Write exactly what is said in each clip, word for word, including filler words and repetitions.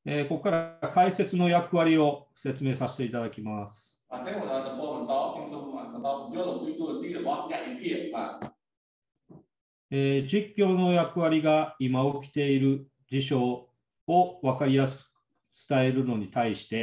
えーここから解説の役割を説明させていただきます。えー実況の役割が今起きている事象を分かりやすく伝えるのに対して、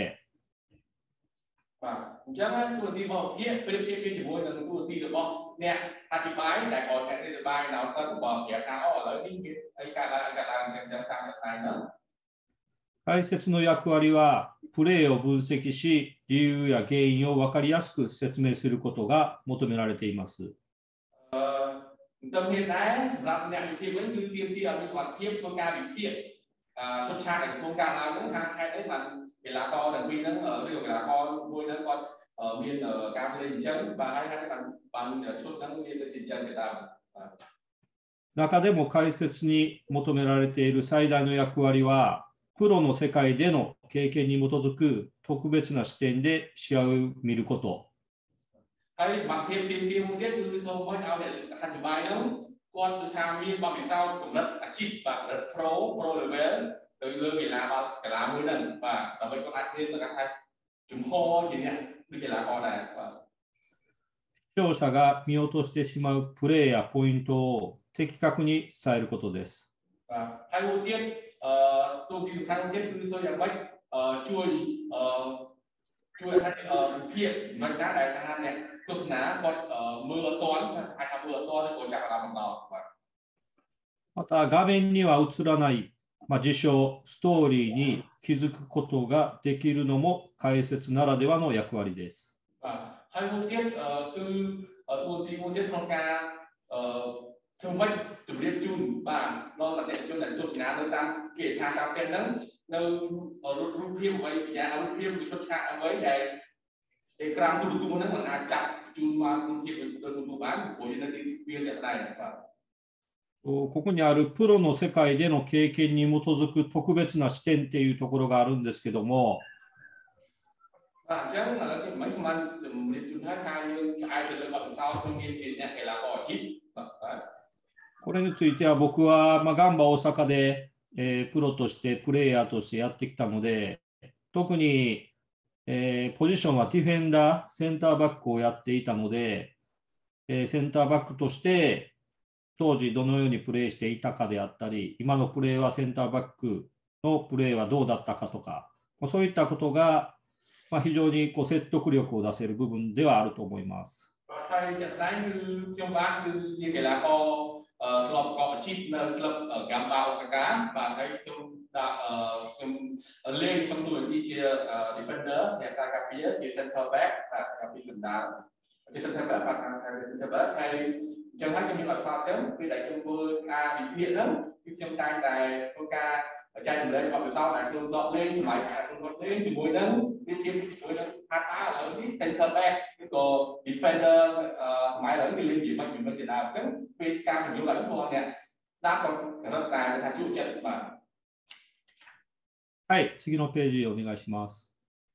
បាទអញ្ចឹងទូរទស្សន៍របស់វាប្រៀបធៀបវាជាមួយនឹងទូរទស្សន៍របស់អ្នកអធិប្បាយដែលគាត់អ្នកអធិប្បាយដល់សិនបើប្រាប់ថាអូឥឡូវនេះវាអីកើតឡើងអីកើតឡើងអញ្ចឹងតាមអ្នកតាមហ្នឹង解説の役割はプレーを分析し、理由や原因を分かりやすく説明することが求められています。 ទៅមានដែរសម្រាប់អ្នកវិភាគវិញគឺទាមទារឲ្យមានសមត្ថភាពក្នុងការវិភាគឈុតឆាកដែលកំពុងកើតឡើងហ្នឹងថាហេតុអីបានកីឡាករទាំងពីរហ្នឹងឬកីឡាករមួយហ្នឹងគាត់មានការលេងអញ្ចឹងបាទហើយហេតុបានបានឈុតហ្នឹងវាទៅជាអញ្ចឹងទៅតាម中でも解説に求められている最大の役割は、プロの世界での経験に基づく特別な視点で試合を見ること。 ហើយសមត្ថភាពទីទីមួយទៀតគឺធ្វើមកឲ្យអ្នកអធិប្បាយហ្នឹងគាត់គឺថាមានបទពិសោធន៍កម្រិតអាជីពបាទកម្រិត pro pro level ទៅលើកីឡាបាល់កីឡាមួយហ្នឹងបាទដើម្បីគាត់អាចរៀនទៅថាជំហរជាអ្នកដូចកីឡាករដែរបាទ視聴者が見落としてしまうプレーやポイントを的確に伝えることです。 បាទហើយមួយទៀតអឺទូពីសំខាន់ទៀតគឺធ្វើយ៉ាងម៉េចអឺជួយអឺជួយឲ្យអឺវិភាគមិនណាដែលថាអ្នកទស្សនាគាត់មើលអត់ទាន់អាចថាមើលអត់ទាន់ឬក៏ចាប់អារម្មណ៍ដល់បាទまた画面には映らない、まあ、事象、ストーリーに気づくことができるのも解説ならではの役割です。 បាទហើយមួយទៀតគឺទូទីមួយទៀតក្នុងការអឺធ្វើម៉េចជម្រាបជូនបាទដល់អតិថិជនដែលទស្សនានៅតាមគេថាតាមផ្ទះហ្នឹងនៅរូបរូបភាពអ្វីពីរូបភាពឬឈុតឆាកអ្វីដែលអេក្រង់ទូរទស្សន៍ហ្នឹងមិនអាចចាប់ជូនមករូបភាពទៅទូរទស្សន៍បានព្រោះយើងនៅទីវាតែដែរបាទここにあるプロの世界での経験に基づく特別な視点っていうところがあるんですけども、これについては僕は、まあ、ガンバ大阪で、えー、プロとしてプレイヤーとしてやってきたので、特に、えー、ポジションはディフェンダー、センターバックをやっていたので、えー、センターバックとして当時どのようにプレーしていたかであったり、今のプレーはセンターバックのプレーはどうだったかとか、そういったことが、まあ、非常にこう説得力を出せる部分ではあると思います。 ហើយជាក់ស្ដែងគឺខ្ញុំបាទគឺជាកីឡាករធ្លាប់ប្រកបអាជីពនៅក្លឹបហ្គាំបាអូសាកាបាទហើយខ្ញុំដាក់ខ្ញុំលេងក្នុងតួនាទីជា defender អ្នកការការពារជា center back បាទការពារកណ្ដាលជា center back បាទខាង center back ហើយអញ្ចឹងហើយខ្ញុំមានអត់ខ្លះទៅពេលដែលខ្ញុំធ្វើការវិភាគហ្នឹងគឺខ្ញុំតែងតែធ្វើការចែករំលែកបទពិសោធន៍ដែលខ្ញុំដកលេងសម្រាប់ការខ្ញុំដកលេងជាមួយនឹងវាជាជាមួយនឹងថាតើឥឡូវនេះ center back ឬក៏ defender ម៉ែឥឡូវគេលេងជាមិនមិនជាដើមអញ្ចឹងពេលការបញ្យល់ឡើងគាត់អ្នកស្ដាប់ក៏រត់តែថាជួបចិត្តបាទはい、次のページお願いします。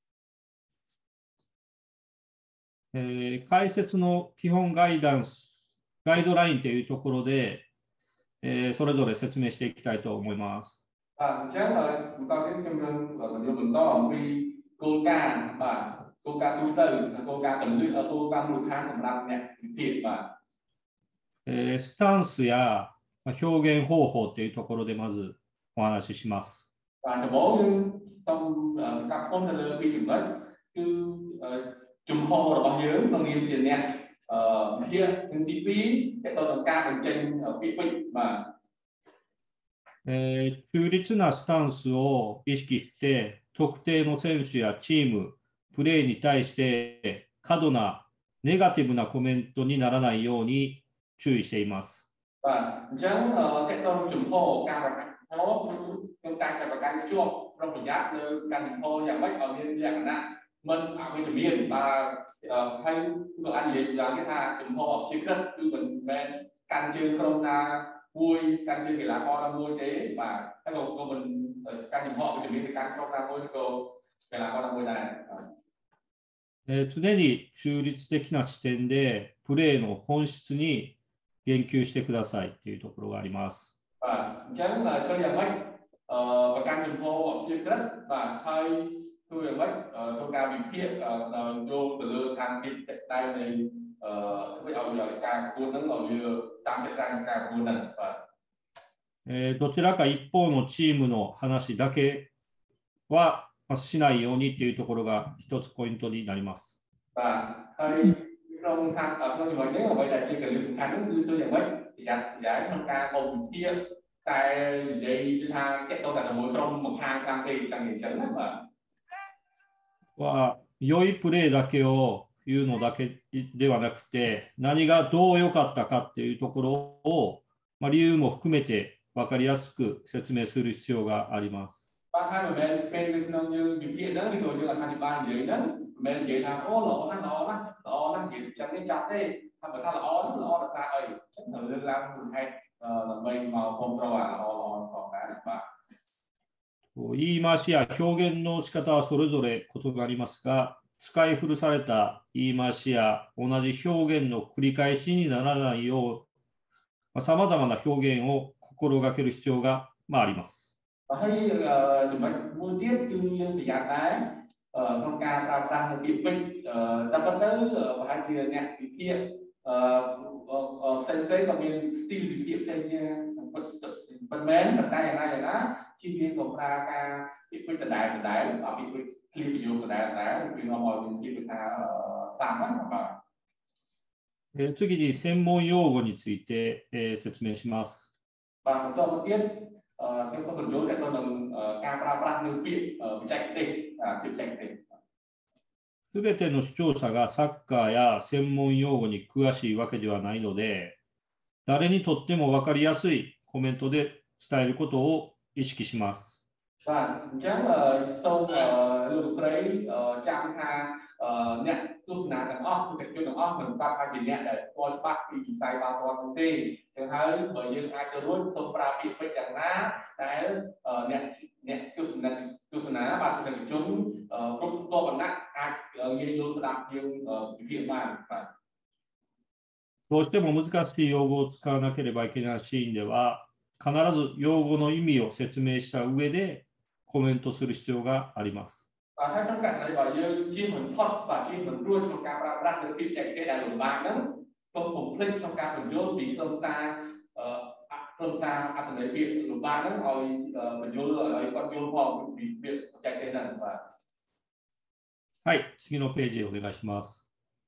えー、解説の基本ガイダンス、ガイドラインというところで、えー、それぞれ説明していきたいと思います。 បាទអញ្ចឹងបន្តទៀតខ្ញុំនឹងបញ្យល់បន្តអំពីគោលការណ៍បាទគោលការណ៍ទូទៅគោលការណ៍តម្លៃគោលការណ៍មូលដ្ឋានសម្រាប់អ្នកវិភាគបាទえー、スタンスや表現方法というところでまずお話しします。 បាទដំបូងយើងต้องកាត់ផ្ទុំទៅលើពីចំណុចគឺជំហររបស់យើងក្នុងនាមជាអ្នកអឺវិភាគទីពីរទៅដល់ការបញ្ចេញពាក្យពេចន៍បាទえー、中立なスタンスを意識して特定の選手やチーム、プレーに対して過度なネガティブなコメントにならないように注意しています。 បាទអញ្ចឹងតើតើជំហរការប្រកាសខ្ញុំតែតែប្រកាសជាប់ប្រុងប្រយ័ត្នលើការជំហរយ៉ាងម៉េចឲ្យមានលក្ខណៈមិនអវិជ្ជមានបាទហើយក៏អាចនិយាយយ៉ាងនេះថាជំហរអព្យាក្រឹតគឺមិនមែនកាន់ជើងក្រុមណាមួយកាន់ជើងកីឡាករណាមួយទេបាទហើយក៏ក៏មិនកាន់ជំហរអវិជ្ជមានទៅកាន់ក្រុមណាមួយឬក៏កីឡាករណាមួយដែរえー、常に中立的な視点でプレーの本質に言及してくださいというところがあります。 បាទអញ្ចឹងធ្វើយ៉ាងម៉េចប្រកាន់ចំពោះអព្យាក្រឹតបាទហើយធ្វើយ៉ាងម៉េចធ្វើការវិភាគដោយយកទៅលើខាងទីតតែនៃធ្វើឲ្យការប្រកួតហ្នឹងឲ្យវាតាមចិត្តការការប្រកួតហ្នឹងបាទえー、どちらか一方のチームの話だけはしないようにというところが一つポイントになります。 បាទហើយក្នុងខាងក្នុងចំណុចនេះអ្វីដែលជាកលឹះសំខាន់នោះគឺធ្វើយ៉ាងម៉េចប្រយ័ត្នប្រយែងក្នុងការអមវិភាគតែនិយាយថាតកតតែមួយក្រុមមកខាងខាងពេកទាំងអញ្ចឹងណាបាទは良いプレーだけを言うのだけではなくて、何がどう良かったかっていうところを、まあ、理由も含めて分かりやすく説明する必要があります。 បាទហើយមិនមែនពេលក្នុងយើងវិភាគហ្នឹងគឺយើងអធិប្បាយនិយាយហ្នឹងមិនមែននិយាយថាអូល្អណាស់ល្អណាស់ល្អណាស់និយាយចឹងនេះចាប់ទេថាបើថាល្អហ្នឹងល្អដល់សារអីចឹងត្រូវលើកឡើងមូលហេតុដើម្បីមកគ្រប់គ្រងអាល្អល្អផងដែរបាទ言い回しや表現の仕方はそれぞれ異なりますが、使い古された言い回しや同じ表現の繰り返しにならないよう、さまざまな表現を心がける必要が、まあ、あります。 ហើយចំណុចមួយទៀតគឺយើងប្រយ័ត្នដែរក្នុងការប្រើប្រាស់នៅពាក្យពេចន៍តែប៉ុន្តែប្រហែលជាអ្នកវិភាគផ្សេងផ្សេងក៏មានស្ទីលវិភាគផ្សេងគ្នាមិនមែនតែយ៉ាងណាយ៉ាងណាជាយើងក៏ប្រើការពាក្យពេចន៍ដដែលដដែលអត់ពាក្យពេចន៍ឃ្លាប្រយោគដដែលដដែលវានាំឲ្យមានជាថាសាមណាបាទ次に専門用語について、えー、説明します。 បាទបន្តមកទៀតខ្ញុំសូមបញ្ចូលទៅនឹងការប្រើប្រាស់នៅពាក្យបច្ចេកទេសពាក្យបច្ចេកទេសすべての視聴者がサッカーや専門用語に詳しいわけではないので、誰にとっても分かりやすいコメントで伝えることを意識します。 បាទអញ្ចឹងសូមលោកស្រីចាំថាអ្នកទស្សនាទាំងអស់ទស្សនិកជនទាំងអស់មិនបាច់ថាជាអ្នកដែលស្គាល់ច្បាស់ពីវិស័យបាល់ទាត់នោះទេចឹងហើយបើយើងអាចទៅរួចសូមប្រើពាក្យពេចន៍យ៉ាងណាដែលអ្នកអ្នកទស្សនិកទស្សនាបាទទស្សនិកជនគ្រប់ស្ទាប់វណ្ណៈអាចងាយយល់ស្ដាប់យើងវិភាគបានបាទどうしても難しい用語を使わなければいけないシーンでは、必ず用語の意味を説明した上でコメントする必要があります。 បាទហើយក្នុងករណីបើយើងជាមិនផុតបាទជាមិនរួចក្នុងការប្រើប្រាស់នៅពាក្យបច្ចេកទេសដែលលំបាកហ្នឹងសូមបំភ្លេចក្នុងការបញ្ចូលពីខ្លឹមសារអខ្លឹមសារអត្ថន័យពាក្យលំបាកហ្នឹងឲ្យបញ្ចូលឲ្យគាត់យល់ផងពីពាក្យបច្ចេកទេសហ្នឹងបាទはい、次のページお願いします。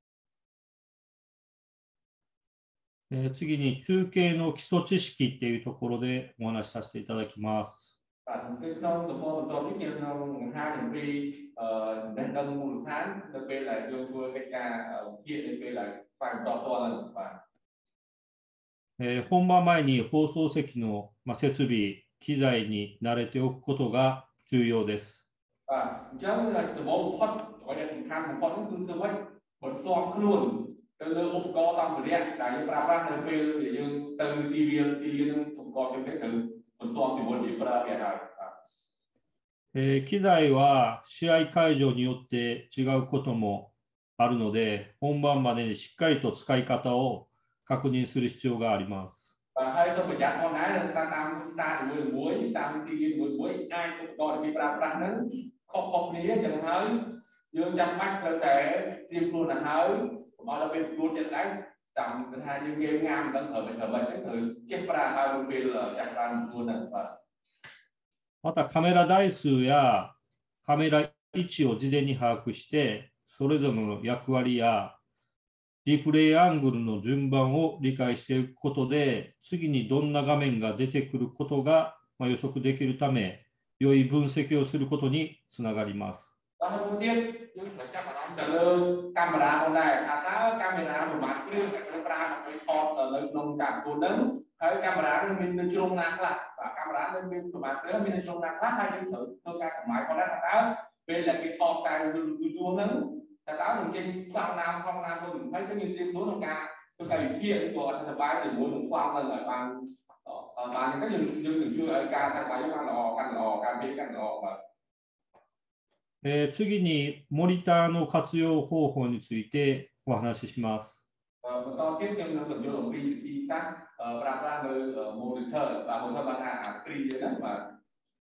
えー、次に中継の基礎知識っていうところでお話しさせていただきます。 បាទនៅក្នុងទំព័របន្តនេះយើងនឹងបង្ហាញអំពីចំណេះដឹងមូលដ្ឋាននៅពេលដែលយើងធ្វើកិច្ចការវិភាគនៅពេលដែលផ្សាយបន្តផ្ទាល់ហ្នឹងបាទえー、本番前に放送席の、まあ、設備、機材に慣れておくことが重要です。 បាទអញ្ចឹងដំបូងបំផុតអ្វីដែលសំខាន់បំផុតនោះគឺធ្វើម៉េចបន្ទាប់ខ្លួនទៅលើឧបករណ៍សម្ភារៈដែលយើងប្រើប្រាស់នៅពេលដែលយើងទៅទីវាលទីវាលនឹងឧបករណ៍ទាំងនេះទៅបន្ទាប់ពីមុនពីប្រើវាហើយえー、機材は試合会場によって違うこともあるので、本番までにしっかりと使い方を確認する必要があります。 បាទហើយសូមប្រយ័ត្នផងដែរតាមតាមស្តារមួយមួយតាមទីវាលមួយមួយអាចឧបករណ៍ដែលគេប្រើប្រាស់ហ្នឹងខុសៗគ្នាចឹងហើយយើងចាំបាច់ត្រូវតែត្រៀមខ្លួនទៅហើយកុំឲ្យដល់ពេលប្រកួតចិត្តដែរតាមថាយើងងាយងាមមិនដឹងត្រូវមិនត្រូវមិនហ្នឹងត្រូវចេះប្រើហើយនៅពេលចាក់បានខ្លួនហ្នឹងបាទまたカメラ台数やカメラ位置を事前に把握して、それぞれの役割やリプレイアングルの順番を理解していくことで、次にどんな画面が出てくることが予測できるため、良い分析をすることにつながります。 បាទមួយទៀតយើងត្រូវចាប់អារម្មណ៍ទៅលើកាមេរ៉ាផងដែរថាតើកាមេរ៉ាប្រមាណគ្រឿងដែលត្រូវប្រើដើម្បីថតនៅក្នុងការប្រកួតហ្នឹងហើយកាមេរ៉ានឹងមាននៅជ្រុងណាខ្លះបាទកាមេរ៉ានឹងមានប្រមាណគ្រឿងមាននៅជ្រុងណាខ្លះហើយយើងត្រូវធ្វើការសម្អាតផងដែរថាតើពេលដែលគេថតតែយូរយូរហ្នឹងតើតើនឹងចេញខ្លាំងណាស់ខ្លាំងណាស់មួយហើយយើងត្រៀមខ្លួនក្នុងការធ្វើការវិភាគក៏អត្ថបទជាមួយនឹងខ្លាំងទៅឲ្យបានបានហ្នឹងយើងយើងនឹងជួយឲ្យការអត្ថបទបានល្អកាន់ល្អការវិភាគកាន់ល្អបាទえー、次にモニターの活用方法についてお話しします。 បន្តទៀតខ្ញុំនឹងបញ្យល់អំពីវិធីសាស្ត្រប្រើប្រាស់នៅ monitor បាទ monitor បានថា screen យើងហ្នឹងបាទ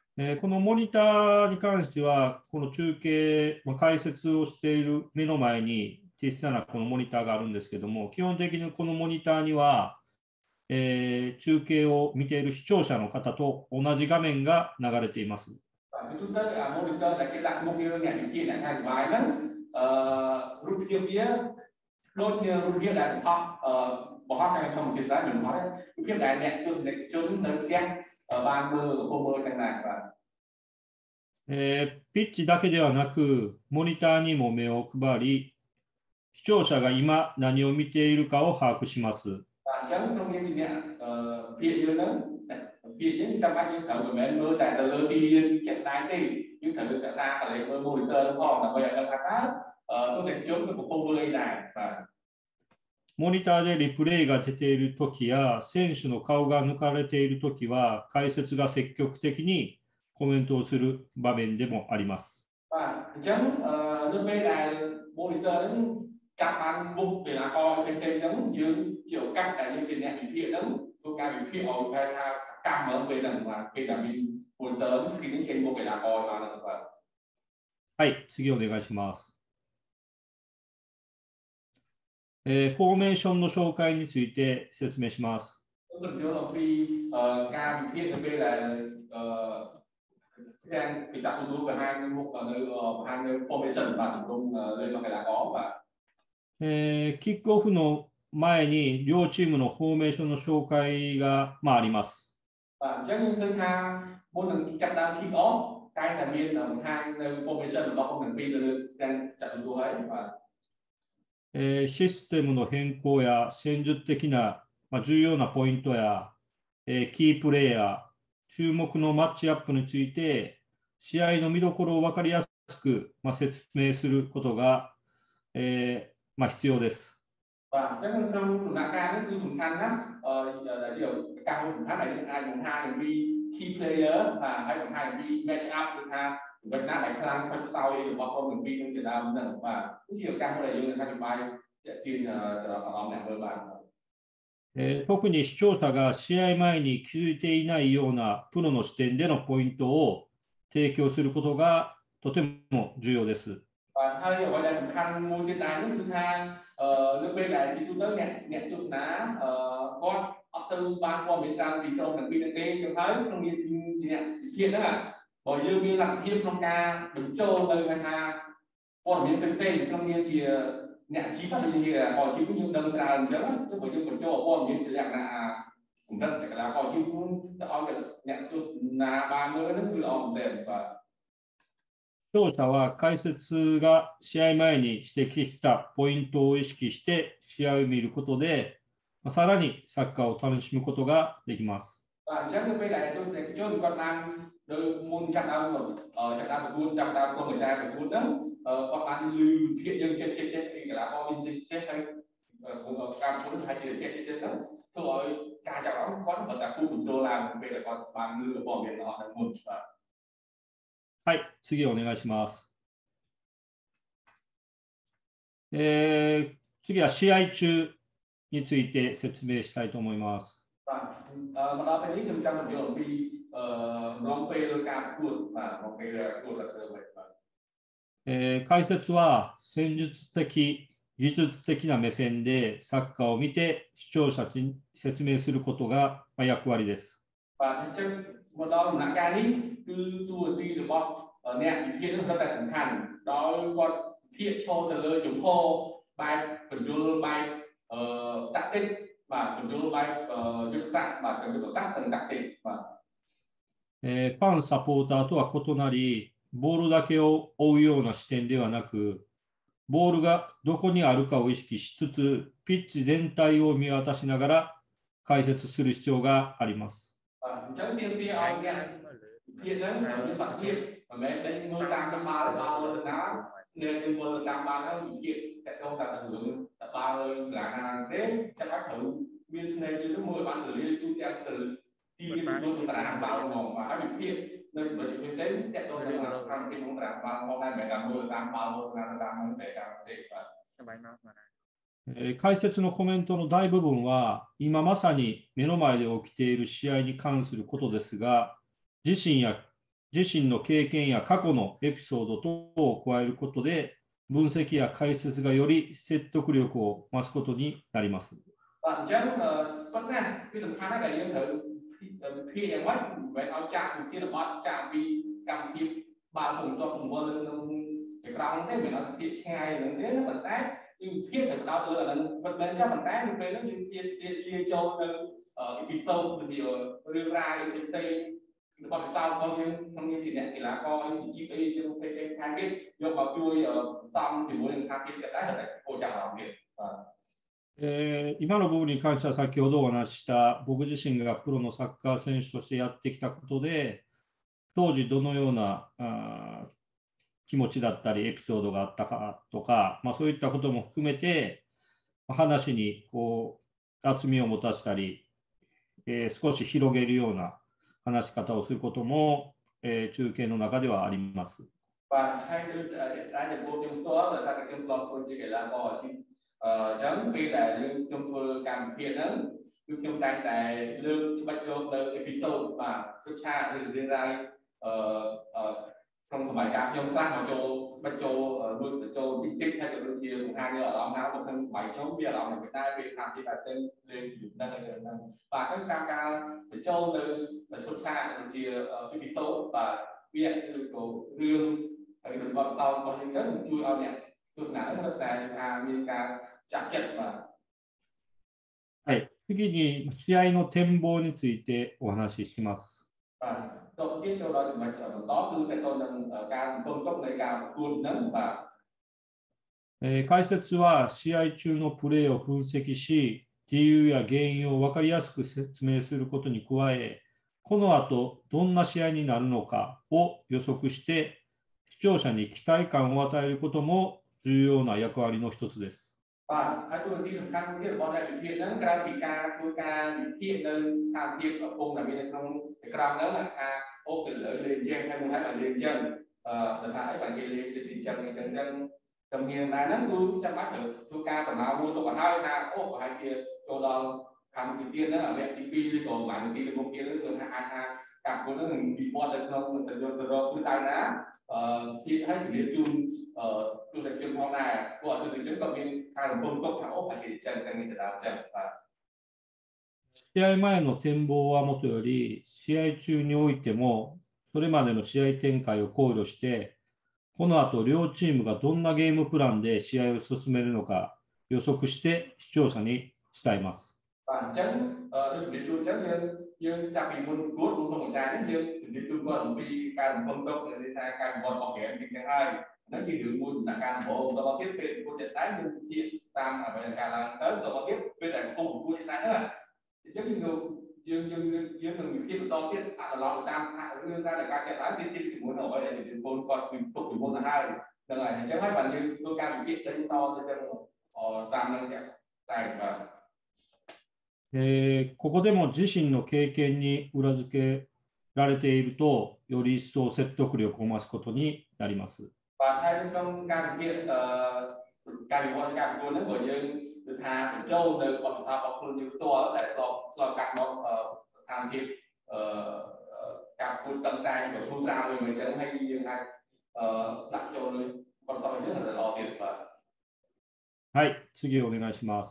えーこのモニターに関しては、この中継、まあ、解説をしている目の前に小さなこのモニターがあるんですけども、基本的にこのモニターには、えー中継を見ている視聴者の方と同じ画面が流れています。 Và cái chúng ta à, monitor là cái đặt một cái nhà điều khiển là hai bài đó uh, rút kia phía đôi như rút kia là học bỏ học cái không cái giá mình nói rút kia là nhẹ cho để chúng nó xem ở ba mươi hôm mươi chẳng hạn và えーピッチだけではなく、モニターにも目を配り、視聴者が今何を見ているかを把握します。 và chấm trong cái gì nhỉ phía dưới đó phía dưới trong các những thử của mình mưa tại từ lơ đi chạy đáy đi những thử cả ra và lấy mưa monitor nó còn là bây giờ các thằng có thể chốt cái một hôm mươi này và モニターでリプレイが出ているときや、選手の顔が抜かれているときは、解説が積極的にコメントをする場面でもあります。 và chấm nước bên này monitor đến các bạn bục để là coi thêm thêm giống như kiểu cách là như cái này phía giống tôi cái bị phía ở cái cam ở bên này mà bên là mình monitor khi đến trên một cái là coi mà và はい、次お願いします。えーフォーメーションの紹介について説明します。 mình nhớ là khi uh, ca bị phía ở bên là cái cái chặt tôi về hai mục ở nơi hai nơi formation và cũng lên mà cái là có và えーキックオフの前に両チームのフォーメーションの紹介が、まあ、あります。 và chắc như thứ hai mỗi lần chặt đang kick off cái là biên là hai nơi formation và không cần pin là đang chặt tôi ấy và えーシステムの変更や戦術的な、まあ、重要なポイントや、えーキープレーヤー、注目のマッチアップについて、試合の見どころを分かりやすく、まあ、説明することが、えーまあ、必要です。 và chắc là trong đá ca nó cứ dùng than á là chiều ca dùng than này ai dùng hai dùng đi key player và hay dùng hai dùng đi match up được ha vậy nát lại khang sau sau thì bọn con dùng đi trong trận đấu nữa và cái chiều ca này dùng hai dùng bài sẽ chuyên ở ông này hơn bạn えー特に視聴者が試合前に気づいていないようなプロの視点でのポイントを提供することがとても重要です。 và hay gọi là sủng khăn mua trên đá nước thứ hai nước bên này thì chúng tới nhẹ nhẹ chút ná con ấp tư ban qua miền sang thì trong thằng pin tên cho thấy trong như nhẹ chuyện đó là bởi như như làm thêm trong ca bình châu đây là ha con miền tên tên trong như thì nhẹ chí phát thì là còn chí cũng như đâm ra chứ chứ bởi như bình châu con miền thì là cũng rất là còn chí cũng ở cái nhẹ chút là ba mươi nó cứ on tiền và 視聴者は解説が試合前に指摘したポイントを意識して試合を見ることで、さらにサッカーを楽しむことができます。 và chắc như bây giờ tôi sẽ cho con ăn đôi môn chặt đau một ở chặt đau một môn chặt đau con người ta một môn đó con ăn lưu hiện nhân trên trên trên cái là con mình chết hay cam muốn hai chuyện chết chết đó tôi gọi ca chặt đó có một là khu vực đô làm về là con bàn lưu bỏ biển họ thành một はい、次お願いします。えー次は試合中について説明したいと思います。 và mà đó phải lý từ trong một điều vì long pay rồi cam cuột và long pay là cuột là từ vậy えー解説は戦術的、技術的な目線でサッカーを見て視聴者に説明することがまあ役割です。 và chắc một đó là cái đi cứ tu đi được con ở nè thì thiên rất là sẵn sàng đó con thiện cho từ lời chúng hô bài phần vô bài đặc tích và phần vô bài giúp sát và phần vô sát phần đặc tích và えーファン、サポーターとは異なり、ボールだけを追うような視点ではなく、ボールがどこにあるかを意識しつつ、ピッチ全体を見渡しながら解説する必要があります。 chắc tiên phía ai nghe thiên đó ở những bạn thiên mà mẹ bên mưa tam tam ba ba mươi đá nên mưa tam ba nó bị kiện tại đâu là hưởng ba mươi là thế chắc các thử biên này như số mười bạn từ liên chú theo từ đi liên luôn là hàng bao gồm và bị kiện nên bởi vì thế tại đâu là thằng cái không là ba hôm nay mẹ làm mưa tam ba mươi là tam mươi để làm thế và えー解説のコメントの大部分は今まさに目の前で起きている試合に関することですが、自身や自身の経験や過去のエピソード等を加えることで、分析や解説がより説得力を増すことになります。 Vàអញ្ចឹងប៉ុន្តែវាសំខាន់ណាស់ដែលយើងត្រូវភាគយ៉ាងម៉េចមិនឲ្យចាក់វិធានបត់ចាក់ពីកម្មវិធីបើកពងទាត់ពង្វល់នៅក្នុងចក្រមទេមិនឲ្យភាគឆ្ងាយនឹងទេប៉ុន្តែយើងភាគទៅដល់លើអានឹងមិនមែនចាំប៉ុន្តែនៅពេលហ្នឹងយើងភាគលាយចូលនៅអេពីសូតទៅរឿងរ៉ាវផ្សេងរបស់ផ្សោតរបស់យើងក្នុងនាមជាអ្នកកីឡាករអីជីអីជារូបភាពខាងទៀតយកមកជួយសំជាមួយនឹងខាងទៀតក៏ដែរតែគួរចាប់អារម្មណ៍ទៀតបាទえー、今の部分に関しては先ほどお話しした僕自身がプロのサッカー選手としてやってきたことで当時どのようなあ気持ちだったりエピソードがあったかとか、まあ、そういったことも含めて話にこう厚みを持たせたり、えー、少し広げるような話し方をすることも、えー、中継の中ではあります。 Và hai cái đã được vô trong số là sao cái trong tôi chỉ kể là có chẳng vì là lương trong tôi cảm thiện lắm lương trong tay tại lương bắt đầu từ episode và xuất xa thì liên ra trong thời gian trong các mà châu bắt châu luôn châu tích tích hay là đôi khi cũng hai người ở đó nào một thân bảy nhóm bia đó người ta về làm thì là trên lên đang và các cam ca để châu từ xuất xa đôi khi episode và bia của lương tại vì còn sau có những rất vui ở này tôi nói rất là mình cả chặt chẽ và はい、次に試合の展望についてお話しします。 đầu tiên cho đó thì mình ở đó từ cái tôi đang ở cao công cấp này cao cuốn nắng và えー、解説は試合中のプレーを分析し、理由や原因を分かりやすく説明することに加え、この後どんな試合になるのかを予測して、視聴者に期待感を与えることも重要な役割の一つです。 và hai tôiที่สำคัญที่เราได้วิธีนั้นการมีการคุยการวิธีนั้นสามทีกับพงศ์ในtrong cáigram đó là à ô từ lợi liên chân hay muốn hay là liên chân là sao bạn kia liên trên chân chân chân trong hiện nay nó tôi trong mắt thử tôi ca còn nào mua tôi còn hai na ô hai kia cho đó làm cái tiên đó là việc đi đi còn bạn đi được một kia nữa hai hai cặp của nó bị bỏ được không từ từ từ từ tay ná khi thấy liên chung tôi thành chân phong này của tôi thành chân cộng viên hai đồng công cộng thảo phải hiện chân cái này là chân và 試合前の展望はもとより、試合中においても、それまでの試合展開を考慮して、この後両チームがどんなゲームプランで試合を進めるのか予測して視聴者に伝えます。 Bản chất tôi chuẩn bị chung chắc nhưng nhưng chắc vì muốn cốt cũng không phải nhưng chuẩn bị chung còn vì càng công cộng thì ta càng còn bảo hiểm thì cái hai nó chỉ được muốn là càng bộ tôi có tiếp về câu chuyện tái nhưng hiện tam ở bên càng là tới tôi có tiếp bên này không có câu chuyện tái nữa chắc như nhưng nhưng nhưng mình tiếp to tiếp à là lo tam đưa ra là càng chuyện tái thì chỉ muốn ở đây thì môn còn mình tục môn là hai là này chắc hai bạn như tôi càng bị chuyện to cho tam năng lượng tài và えー、ここでも自身の経験に裏付けられていると、より一層説得力を増すことになります。 Và hai trong các việc các việc các việc nó của dương từ thà châu từ bọn sao bọn phương như tôi để lo lo các nó tham thiệp các phương tâm tay của thu ra người mới hay như hai đặt cho bọn sao rất là lo tiền và はい、次お願いします。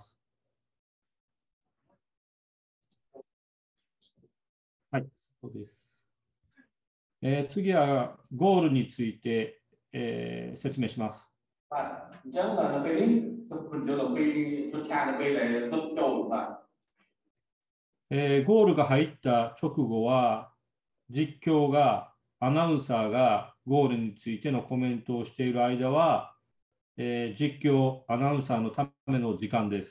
はい、そうです。えー、次はゴールについて、えー、説明します。えー、ゴールが入った直後は、実況が、アナウンサーがゴールについてのコメントをしている間は、えー、実況、アナウンサーのための時間です。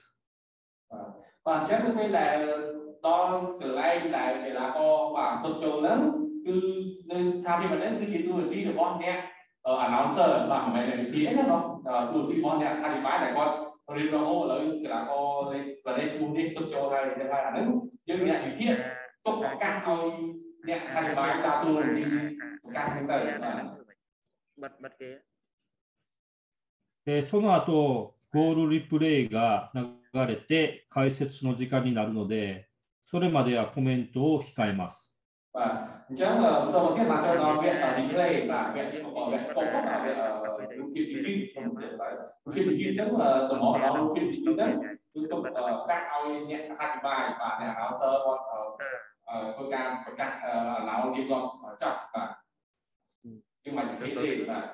đó từ lại tại để là co và tập trung lắm cứ tham gia vào đấy cứ chỉ tôi đi được con nhé ở announcer và mày này tiếng nó tôi đi con nhé thay phải này con riêng nó ô lợi là co và đây xuống đi tập trung hay để phải là đứng nhưng nhẹ thì thiết tốt cả thôi nhẹ thay phải ra tôi đi cả những cái bật bật cái その後ゴールリプレイが流れて解説の時間になるのでそれまではコメントを控えます。 và chẳng là tôi biết mà cho nó biết ở display và biết có biết có là biết ở khi đi không thể phải khi mình đi chẳng là tầm mỏ nó khi đi đấy chúng tôi các ao nhẹ hai bài và nhà áo tơ con ở tôi cam tôi cam áo đi con chắc và nhưng mà thế thì là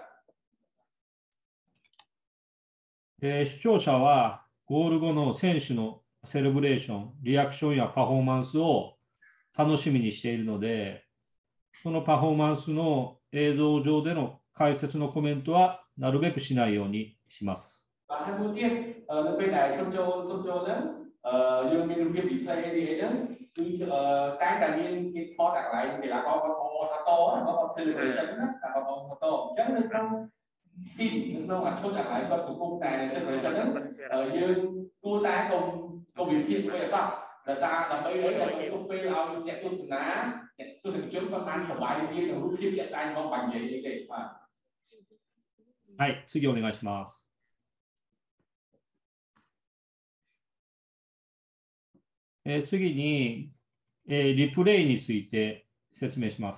えー視聴者はゴール後の選手のセレブレーション、リアクションやパフォーマンスを楽しみにしているので、そのパフォーマンスの映像上での解説のコメントはなるべくしないようにします。 Và hai mươi tiếp, ở bên này Xuân Châu Xuân Châu đó, dương viên viên display gì đó, cứ cái cả viên cái kho đặt lại thì là có có photo, có có celebration đó, là có photo, chứ không phim nó là chốt đặt lại con của cung này celebration đó, ở dương tua ta công công việc thiện bây giờ sao, là ra là mấy ấy là mấy công ty lao nhận tôi từ ná, nhận tôi từ trước con ăn thoải mái như kia, lúc tiếp nhận anh có bằng gì như vậy mà. はい、次お願いします。えー、次に、えー、リプレイについて説明します。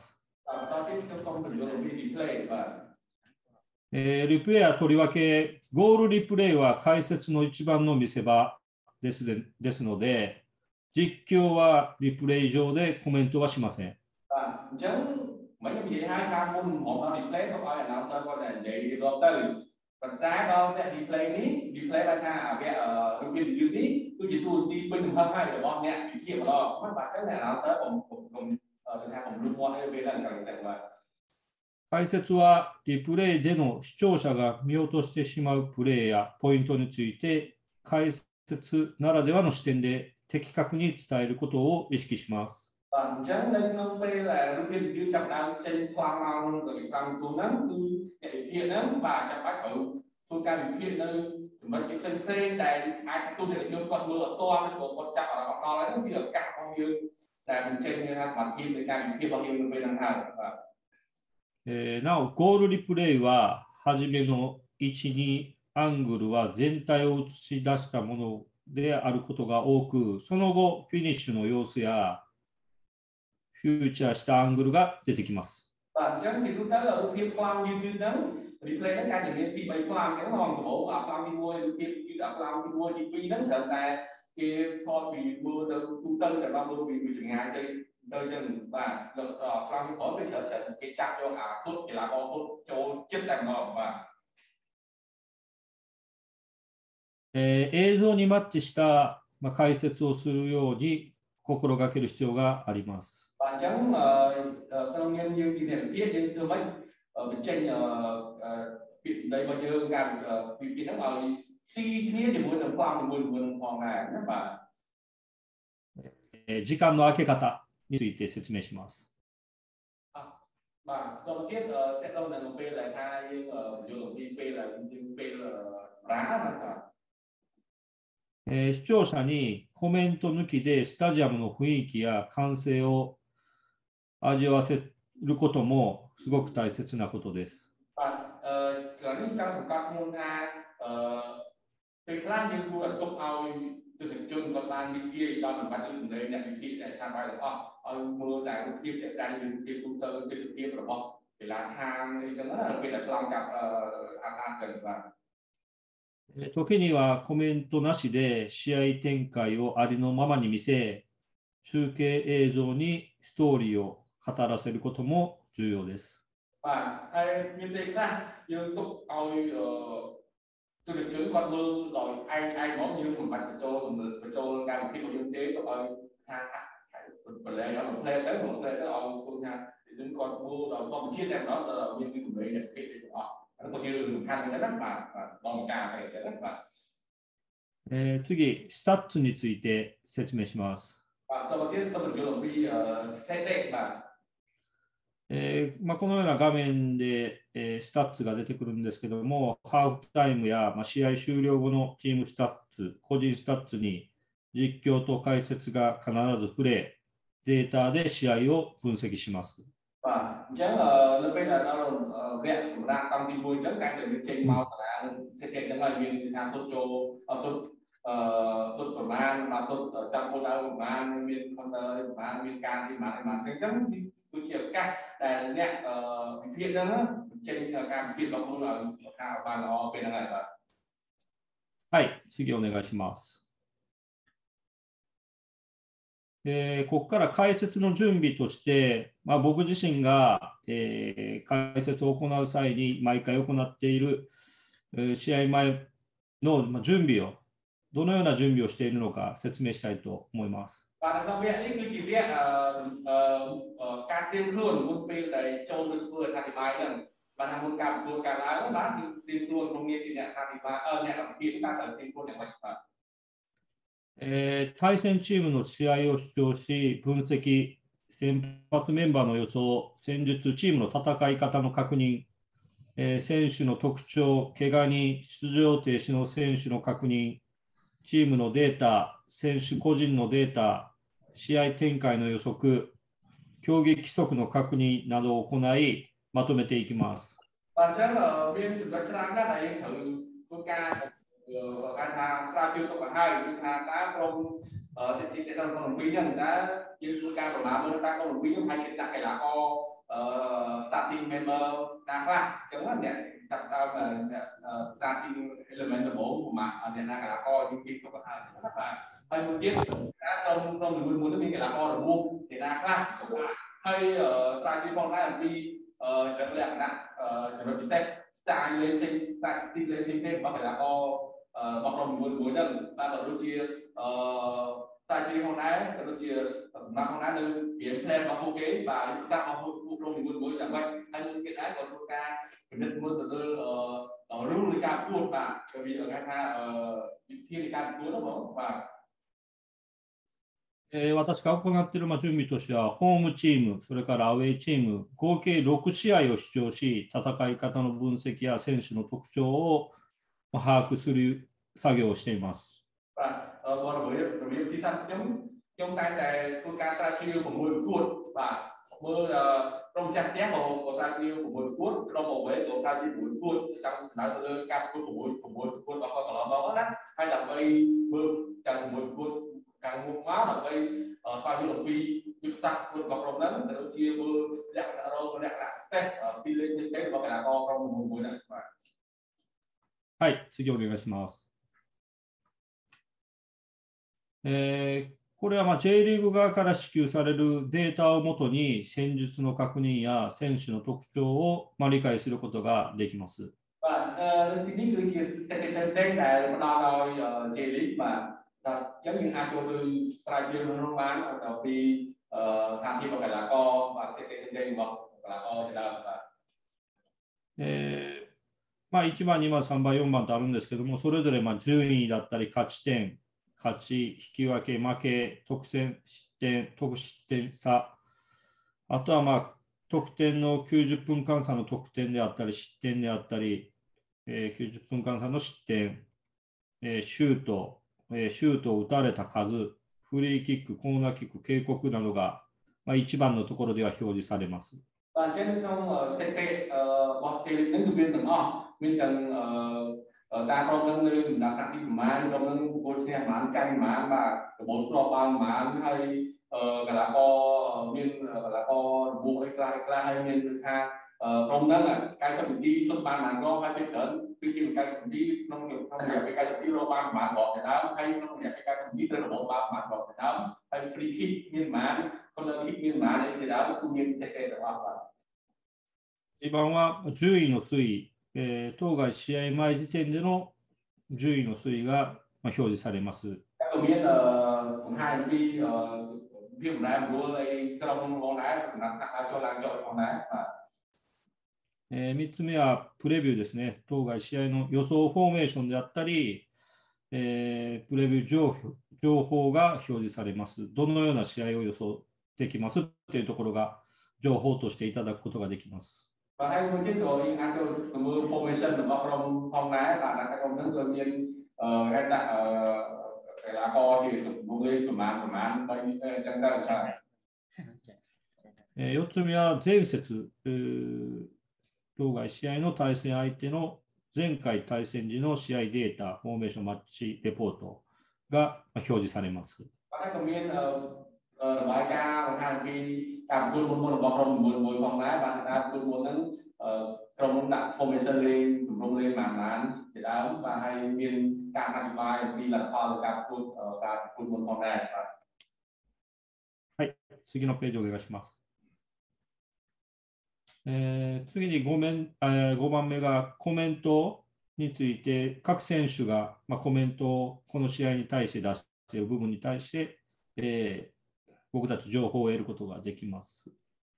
えー、リプレイはとりわけ、ゴールリプレイは解説の一番の見せ場ですで、ですので、実況はリプレイ上でコメントはしません。Còn trái đó sẽ replay ní, replay là tha về ở điều kiện như ní, tôi chỉ tu đi bên hơn hai để bọn nhẹ chỉ kiện đó, mất bạc cái này nào tớiผมผมผมở từ thangผมluôn muốn để về lần càng càng vậy. 解説はリプレイでの視聴者が見落としてしまうプレーやポイントについて解説ならではの視点で的確に伝えることを意識します。Còn chẳng nên nó về là lúc kia như trong đang trên khoang mau rồi càng tốn lắm cứ chạy thiện lắm và chẳng bắt phải tôi càng thiện nơi mất cái sân xe này ai tôi thể cho con mưa to của con chặt ở con to đấy thì được cả bao nhiêu là mình trên như mặt phim thì càng thiện bao nhiêu về đằng hàng. えー、なお、ゴールリプレイは、はじめのいち、にアングルは全体を映し出したものであることが多く、その後、フィニッシュの様子やフューチャーしたアングルが出てきます。Và chẳng thì lúc đó là phim clown như thế đó, replay nó ra những cái phim bay clown chẳng hoàn bộ và clown đi mua phim như là clown đi mua chi phí nó sợ là cái thôi vì mua từ trung tâm để bao mua vì vì chừng ngày đây đây chân và clown đi khỏi cái sợ sợ cái chạm cho à phút thì là bao phút cho chết tầm ngọn và えー、映像にマッチした、まあ、解説をするように心がける必要があります。Và chẳng trong như như như này thiết như thưa mấy ở bên trên viện đây bao nhiêu càng viện viện nó vào suy nghĩ thì muốn đồng khoang thì muốn muốn khoang này các bạn. 時間の空け方について説明します。Và đầu tiên cái câu này nó P là hai dùng đi P là P là rá là えー、視聴者にコメント抜きでスタジアムの雰囲気や歓声を味わせることもすごく大切なことです。時にはコメントなしで試合展開をありのままに見せ、中継映像にストーリーを語らせることも重要です。Và như thế ra, như lúc tôi tôi được chứng con mưa rồi ai ai nói như một mặt châu một châu cao khi mà như thế cho tôi ha và lẽ đó một thế tới một thế đó ông tôi ha thì những con mưa rồi con chia sẻ đó là như cái chủ đề này cái đó nó có như khăn cái đất mà bằng cả cái cái đất mà えー、次、スタッツについて説明します。えーまあ、このような画面で、えー、スタッツが出てくるんですけども、ハーフタイムや、まあ、試合終了後のチームスタッツ、個人スタッツに実況と解説が必ず触れ、データで試合を分析します。Và chắc là lúc bây giờ nó là vẹn chúng ta trong tin vui chắc cái được trên máu là sẽ hiện ra là như tham số châu số ទុតប្រមាណបាទទុតចាំគោលដៅប្រមាណមាន counter ប្រមាណមានការទីប្រមាណអញ្ចឹងគឺជាឱកាសដែលអ្នកវិភាគហ្នឹងចេញការវិភាគរបស់ខ្លួនឲ្យថាបានល្អពេលហ្នឹងហើយបាទはい、次お願いします。えー、ここから解説の準備として、まあ、僕自身が、えー、解説を行う際に毎回行っている、えー、試合前の準備をどのような準備をしているのか説明したいと思います。 បាទក្នុងវគ្គនេះគឺជាវគ្គការត្រៀមខ្លួនមុនពេលដែលចូលទៅធ្វើអធិប្បាយហ្នឹងបាទមុនការប្រកួតការឡើងបាទគឺត្រៀមខ្លួនក្នុងនាមជាអ្នកអធិប្បាយអ្នកវិភាគការត្រូវត្រៀមខ្លួនយ៉ាងម៉េចបាទえー、対戦チームの試合を視聴し、分析、先発メンバーの予想、戦術、チームの戦い方の確認、えー、選手の特徴、怪我に出場停止の選手の確認、チームのデータ、選手個人のデータ、試合展開の予測、競技規則の確認などを行い、まとめていきます。 ការថាស្រាវជ្រាវទុកឲ្យហើយគឺថាតើក្រុមទីទីក្រុមក្នុងពីរហ្នឹងតើយើងធ្វើការប្រមាណមើលតើក្រុមពីរហ្នឹងហើយជាដាក់កីឡាករ starting member ណាខ្លះអញ្ចឹងអ្នកចាប់ដើម starting element ដំបូងប្រមាណអ្នកណាកីឡាករយើងគេទុកឲ្យហើយបាទហើយមួយទៀតតើក្រុមក្រុមមួយមួយមានកីឡាកររបួសអ្នកណាខ្លះហើយស្រាវជ្រាវផងដែរអំពីចរិតលក្ខណៈចរិតពិសេស style លេងផ្សេង style លេងផ្សេងៗរបស់កីឡាករ បោះក្រុមមួយមួយហ្នឹងបាទក៏ដូចជាអឺសាជាផងដែរក៏ដូចជាដំណាក់ផងដែរនៅ game plan របស់ពួកគេបាទយុទ្ធសាស្ត្ររបស់ពួកក្រុមមួយមួយយ៉ាងម៉េចហើយមួយទៀតដែរក៏ធ្វើការពិនិត្យមើលទៅលើអឺ rule នៃការប្រកួតបាទគឺវាគេថាវិធីនៃការប្រកួតហ្នឹងបាទえー、私が行っている準備としては、ホームチーム、それからアウェイチーム、合計ろく試合を視聴し、戦い方の分析や選手の特徴を把握する作業をしています。 បាទបងរបៀបរបៀបទីសាស្ត្រខ្ញុំខ្ញុំតែតែធ្វើការស្រាវជ្រាវជាមួយប្រកួតបាទមើលក្រុមចាស់ផ្ទះក៏ស្រាវជ្រាវជាមួយប្រកួតក្រុមអវេក៏ស្រាវជ្រាវជាមួយប្រកួតចង់ដំណើរទៅលើការប្រកួតជាមួយជាមួយប្រកួតរបស់គាត់កន្លងមកណាហើយដើម្បីមើលចាំជាមួយប្រកួតការមុខមកដើម្បីស្វែងយល់អំពីយុទ្ធសាស្ត្រប្រកួតរបស់ក្រុមហ្នឹងទៅជាមើលលក្ខណៈរងលក្ខណៈពិសេសពីលេខផ្សេងៗរបស់កីឡាករក្រុមមួយៗហ្នឹងបាទはい、次お願いします。えー、これはまあ J リーグ側から支給されるデータをもとに戦術の確認や選手の特徴をまあ理解することができます。 បាទទីនេះគឺជាស្ថិតិផ្សេងៗដែលផ្ដល់ដោយ J League បាទថាអញ្ចឹងយើងអាចចូលទៅស្រាវជ្រាវក្នុងបានអំពីស្ថានភាពរបស់កីឡាករបាទស្ថិតិផ្សេងៗរបស់កីឡាករជាដើមបាទえーまあ、いちばん、にばん、さんばん、よんばんとあるんですけども、それぞれまあ順位だったり、勝ち点、勝ち、引き分け、負け、得点、失点、得失点差、あとはまあ得点のきゅうじゅっぷん換算の得点であったり、失点であったり、えー、きゅうじゅっぷん換算の失点、えー、シュート、えー、シュートを打たれた数、フリーキック、コーナーキック、警告などが、まあ、いちばんのところでは表示されます。 បាទអញ្ចឹងក្នុងសេតេរបស់ J League ហ្នឹងគឺមានទាំងអស់មានទាំងការក្រុមហ្នឹងនៅដំណាក់កាលទីប្រមាណក្រុមហ្នឹងប្រកួតឈ្នះប្រមាណចាញ់ប្រមាណបាទរបបធ្លាប់បានប្រមាណហើយកីឡាករមានកីឡាកររបួសអីខ្លះខ្លះហើយមានថាក្រុមហ្នឹងកាយសម្បត្តិសុទ្ធបានបានក៏ហើយពេលច្រើនពីជាកាយសម្បត្តិក្នុងក្នុងរយៈពេលកាយសម្បត្តិរកបានប្រមាណបកទៅដើមហើយក្នុងរយៈពេលកាយសម្បត្តិត្រូវរបបបានប្រមាណបកទៅដើមហើយ free kick មានប្រមាណ corner kick មានប្រមាណអីទៅដើមគឺមានសេតេទាំងអស់បាទにばんは順位の推移、えー、当該試合前時点での順位の推移が表示されます。えー、みっつめはプレビューですね。当該試合の予想フォーメーションであったり、えー、プレビュー情報、情報が表示されます。どのような試合を予想できますというところが情報としていただくことができます。 và hay một chiếc rồi anh cho mưa formation của phong phong đá và là các công thức tự nhiên hay đặt cái lá co thì một lên của màn của màn đây chẳng ra sao よっつめは前節、当該試合の対戦相手の前回対戦時の試合データ、フォーメーションマッチレポート、 が表示されます。 はい、次のページお願いします。えー、次に 5, 面、えー、ごばんめがコメントについて、各選手が、まあ、コメントをこの試合に対して出している部分に対して、えー、僕たち情報を得ることができます。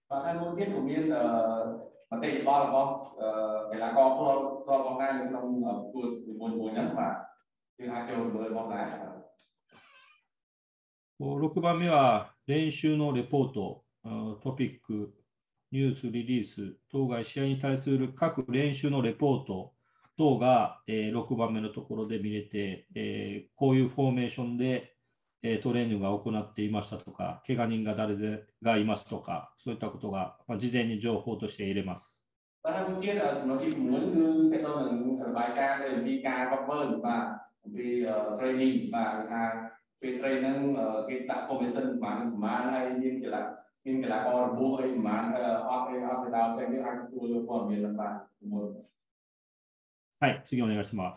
ろくばんめは練習のレポート、トピック、ニュース、リリース、当該試合に対する各練習のレポート等が、えー、ろくばんめのところで見れて、えー、こういうフォーメーションで、えー、トレーニングが行っていましたとか、怪我人が誰でがいますとか、そういったことが、まあ、事前に情報として入れます。Và theo tôi biết là nó chỉ muốn cái tôi là bài ca về vi ca và vơn và vì training và vì training cái tạo formation mà mà hay như kiểu là như kiểu là con bố ấy mà off off down trên cái anh tôi còn miền là một はい、次お願いします。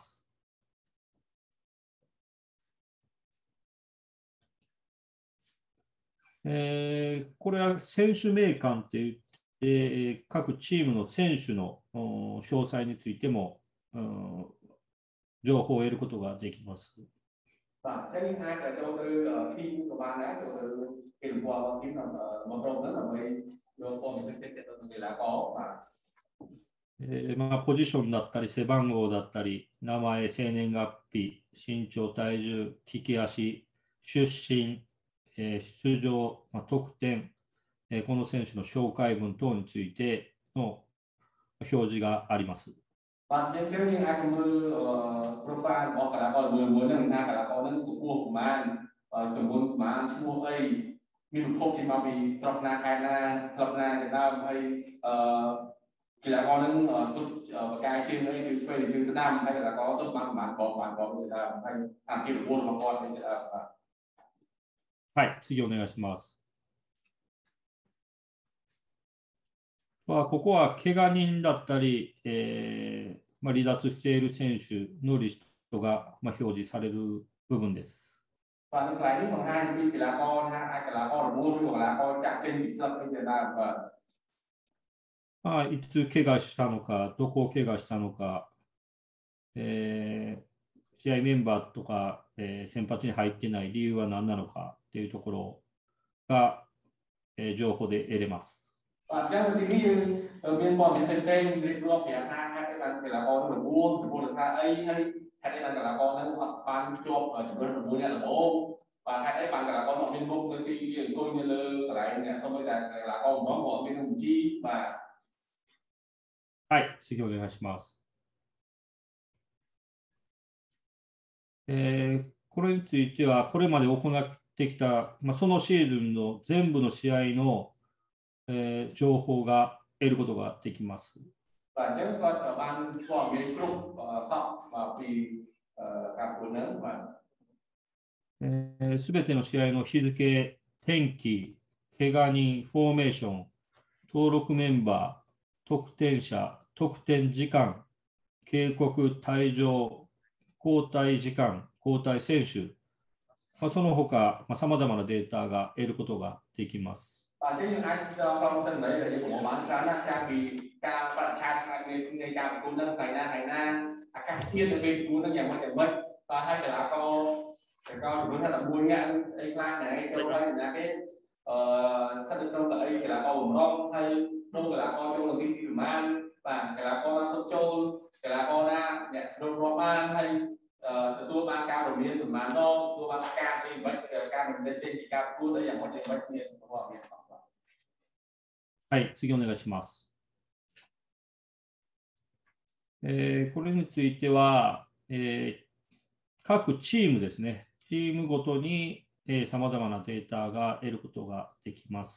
えー、これは選手名鑑って言って、各チームの選手の詳細についても情報を得ることができます。Và cái thứ hai là cho tôi team của bạn đã từ tiền qua và team là một trong đó là mấy vô phòng những cái thì là có và えーまあ、ポジションだったり、背番号だったり、名前、生年月日、身長、体重、利き足、出身、えー、出場、まあ、得点、えー、この選手の紹介文等についての表示があります。Và nếu như anh mơ profile có cả là còn mười muốn là người ta cả là có những cuộc của man tổng muốn mà mua ấy như một phong thì mà vì trong na hay na trong na thì ta hay thì là có những tốt cái trên ấy thì về từ Việt Nam hay là có tốt bằng bản có bản có người ta hay làm kiểu buôn mà con thì là はい、次お願いします。ここは怪我人だったり、えーまあ、離脱している選手のリストが、まあ、表示される部分です。Và lúc này còn hai cái là con hai cái là con mua hoặc là con chặt trên bị sập bây giờ là và まあ、いつ怪我したのか、どこを怪我したのか、えー、試合メンバーとか、えー、先発に入ってない理由は何なのかっていうところが、えー、情報で得れます。Và cái một tí như biên bọn những tên tên đi đua phía hai hai cái bạn là con được buông được buông được hai ấy hay hai cái bạn là con nó ban chụp ở chỗ được buông là bố và hai cái bạn là con họ biên buông cái cái tôi như lơ lại này không bây giờ là con nó bọn biên đồng chi và はい、次お願いします。えー、これについては、これまで行ってきた、まあ、そのシーズンの全部の試合の、えー、情報が得ることができます。すべての試合の日付、天気、怪我人、フォーメーション、登録メンバー、得点者、得点時間、警告、退場、交代時間、交代選手、まあ、その他、さまざ、まなデータが得ることができます。Và nếu như anh trong sân đấy là những của bán ra là trang bị ca và trang người người cha của nâng này na này na các xiên ở bên của nâng nhà mọi người mất và hay là có cái con muốn là buôn nhá anh lan này đâu đây là cái xác định trong cái là con rong hay đâu là con trong là cái kiểu man và cái là con sông châu cái là con na đâu roman hayตัวบางการแบบนี้ถึงมาโน่ตัวบางการเองไม่การเป็นเป็นที่การพูดแต่อย่างว่าจะไม่เนี่ยบอกเนี่ยはい、次お願いします。えー、これについては、えー、各チームですね、チームごとにさまざまなデータが得ることができます。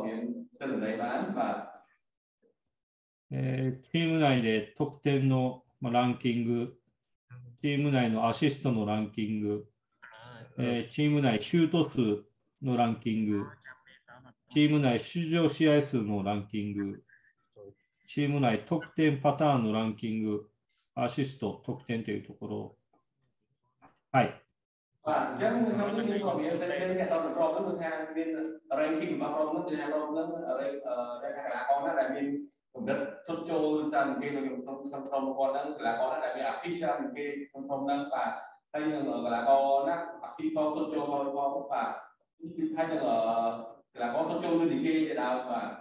えー、チーム内で得点のまあ、ランキング、チーム内のアシストのランキング、えー、チーム内シュート数のランキング、チーム内出場試合数のランキング、チーム内得点パターンのランキング、アシスト、得点というところ。はい。 Và chắc trong cái nhu cầu hiện tại bên hiện tại pro nó được theo bên ranking mà pro nó từ theo pro nó ở đây ở đây là con nó là bên cũng rất xuất châu sang cái trong trong trong con nó là con nó là bên official cái trong trong nó và hay là là con nó official xuất châu thôi con và hay là là con xuất châu thì cái nào và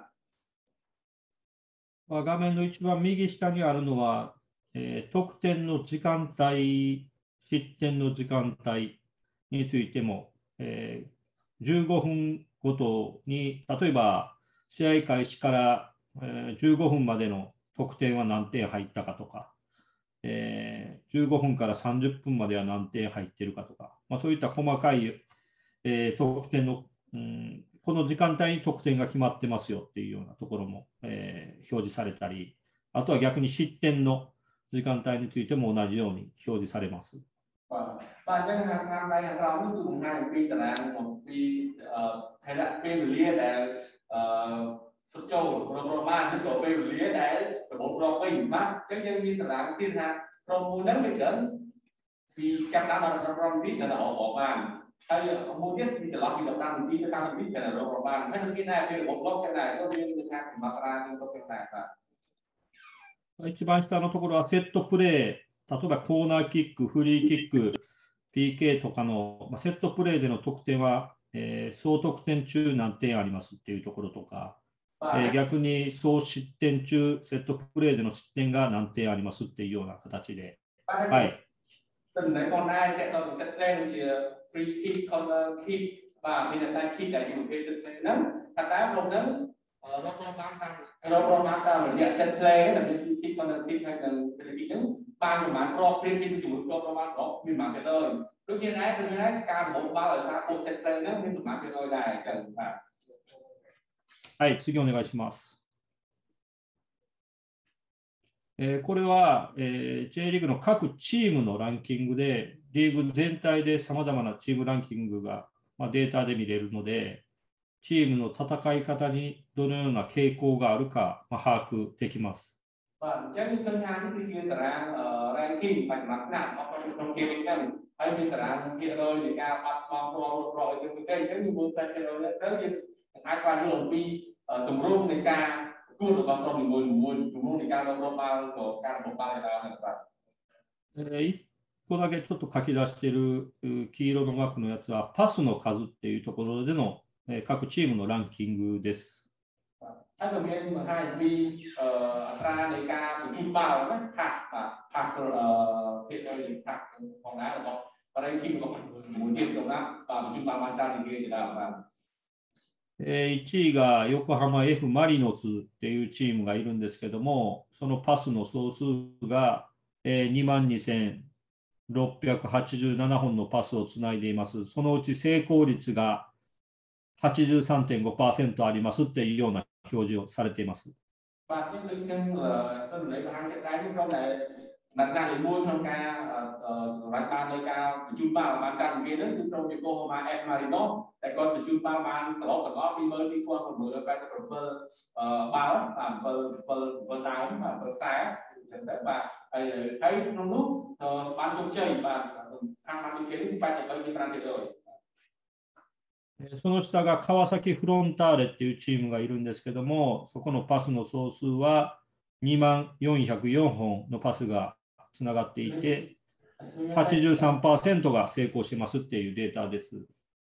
まあ、画面の一番右下にあるのは、えー、得点の時間帯、失点の時間帯についても、えー、じゅうごふんごとに、例えば試合開始から、えー、じゅうごふんまでの得点は何点入ったかとか、えー、じゅうごふんからさんじゅっぷんまでは何点入っているかとか、まあ、そういった細かい、えー、得点の、うん、この時間帯に得点が決まってますよっていうようなところも、えー、表示されたり、あとは逆に失点の時間帯についても同じように表示されます。 Và nhân hàng năm nay hàng rau nó cứ một hai pi tận hàng một pi thay đặt pi lia để xuất châu Roma xuất châu pi lia để bộ pro pi mà chắc nhân viên tận hàng tiên hàng pro nếu bị dẫn thì chắc chắn là pro pi sẽ là họ bỏ màn hay mua tiếp thì sẽ làm gì được tăng pi cho tăng pi sẽ là Roma hay là cái này pi bộ block cái này có viên người khác thì mà ra nhưng có cái này là 一番下のところはセットプレー、例えばコーナーキック、フリーキック、ピーケー とかの、まあ、セットプレーでの得点は、えー、総得点中何点ありますっていうところとか、えー、逆に総失点中、セットプレーでの失点が何点ありますっていうような形で。はい。 Từng đấy con ai sẽ có một set lên thì free kick, corner kick và mình đã kick tại một cái set lớn, thật ra không lớn. Robromata là dạng set play là cái kick corner kick hay là cái kick đứng ba người mà pro free kick chủ yếu pro mà có mình mà cái đời. Đương nhiên đấy, đương nhiên đấy, cao một ba ở xa một set play nữa mình mà cái đời này chẳng phải. はい、次お願いします。えー、これは、えー、J リーグの各チームのランキングで、リーグ全体でさまざまなチームランキングが、まあ、データで見れるので、チームの戦い方にどのような傾向があるか、まあ、把握できます。 Và chắc như ngân hàng thì hiện tại ở ranking phải mặt nặng hoặc là trong kia bên cạnh hay hiện tại hiện rồi để cả bắt bằng pro pro trên cái kênh chắc như vừa phải cái rồi đấy như hai pha như lần pi tầm rung này cả cua được vào trong nguồn nguồn tầm rung này cả vào trong bao của cả một bao là là vậy. 一個だけちょっと書き出している黄色の枠のやつはパスの数っていうところでの各チームのランキングです。 ถ้าตัวนี้มันให้มีเอ่ออัตราในการจุดเบาไหมพัสอ่ะพัสเอ่อเพียงเลยพัสของน้าหรือเปล่าอะไรที่มันหมุนเวียนตรงนั้นอ่าจุดเบามันจะดีขึ้นได้ไหมいちいが横浜 F マリノスっていうチームがいるんですけども、そのパスの総数がにまんにせんろっぴゃくはちじゅうななほんのパスをつないでいます。そのうち成功率が はちじゅうさんてんごパーセント ありますっていうような表示をされています。 Và cái linh nhân là tôi lấy hai cái cái trong này đặt ra để mua trong ca đánh ban nơi cao chụp bao ban trang kia đó trong cái cô mà em Marino tại con chụp bao ban có có có đi mới đi qua một bữa cái cái phần bao làm phần phần phần táo và phần sáng và thấy trong lúc ban công chơi và tham ban ý kiến phải tập đi ban rồi. その下が川崎フロンターレっていうチームがいるんですけども、そこのパスの総数はにまんよんひゃくよんほんのパスがつながっていて、はちじゅうさんパーセント が成功してますっていうデータです。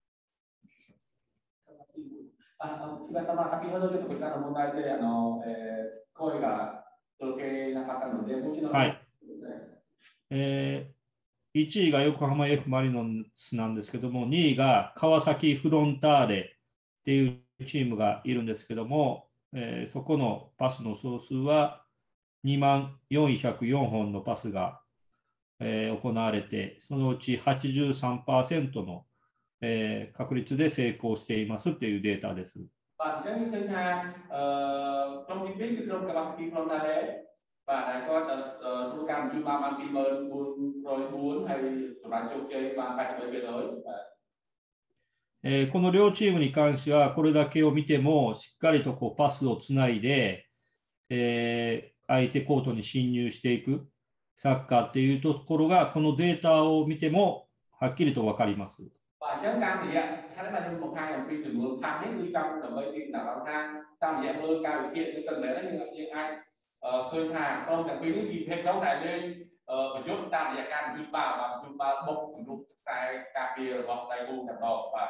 はい。えーいちいが横浜 F マリノスなんですけども、にいが川崎フロンターレっていうチームがいるんですけども、えー、そこのパスの総数はにまんよんひゃくよんほんのパスが、えー、行われて、そのうち はちじゅうさんパーセント の、えー、確率で成功していますというデータです。 Và thầy có thu cam chuyên ba ban phim buôn rồi buôn hay tụi bạn chụp chơi ba phải bởi việc rồi. えーこの両チームに関しては、これだけを見ても、しっかりとこうパスをつないで、えー相手コートに侵入していくサッカーっていうところが、このデータを見てもはっきりと分かります。 Và chân cam thì ạ, hay là một hai làm phim từ muốn tham hết đi trong tầm mấy phim nào đó tham, tam thì mơ cao điều kiện cần đấy là như như ai khơi thả không làm phim thì thêm đấu này lên một chút tam thì cam chút vào và chút vào bốc một chút sai cà phê hoặc tay bu làm đỏ và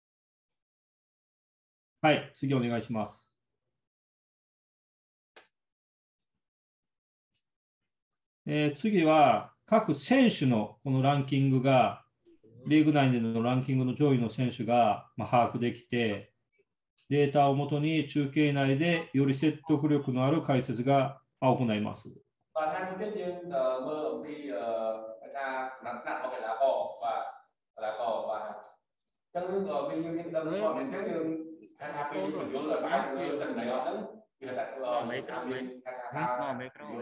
はい、次お願いします。えー次は各選手のこのランキングが、リーグ内でのランキングの上位の選手が、まあ、把握できて、データをもとに中継内でより説得力のある解説が行います。 và hai mươi tiết nhưng mơ ở đi người ta nặng nặng vào cái lá cỏ và lá cỏ và trong ở bên những cái đâm còn đến thế nhưng hai hai bên chủ yếu là bãi như tầng này đó thì là tại ở mấy cái bên hai hai mấy cái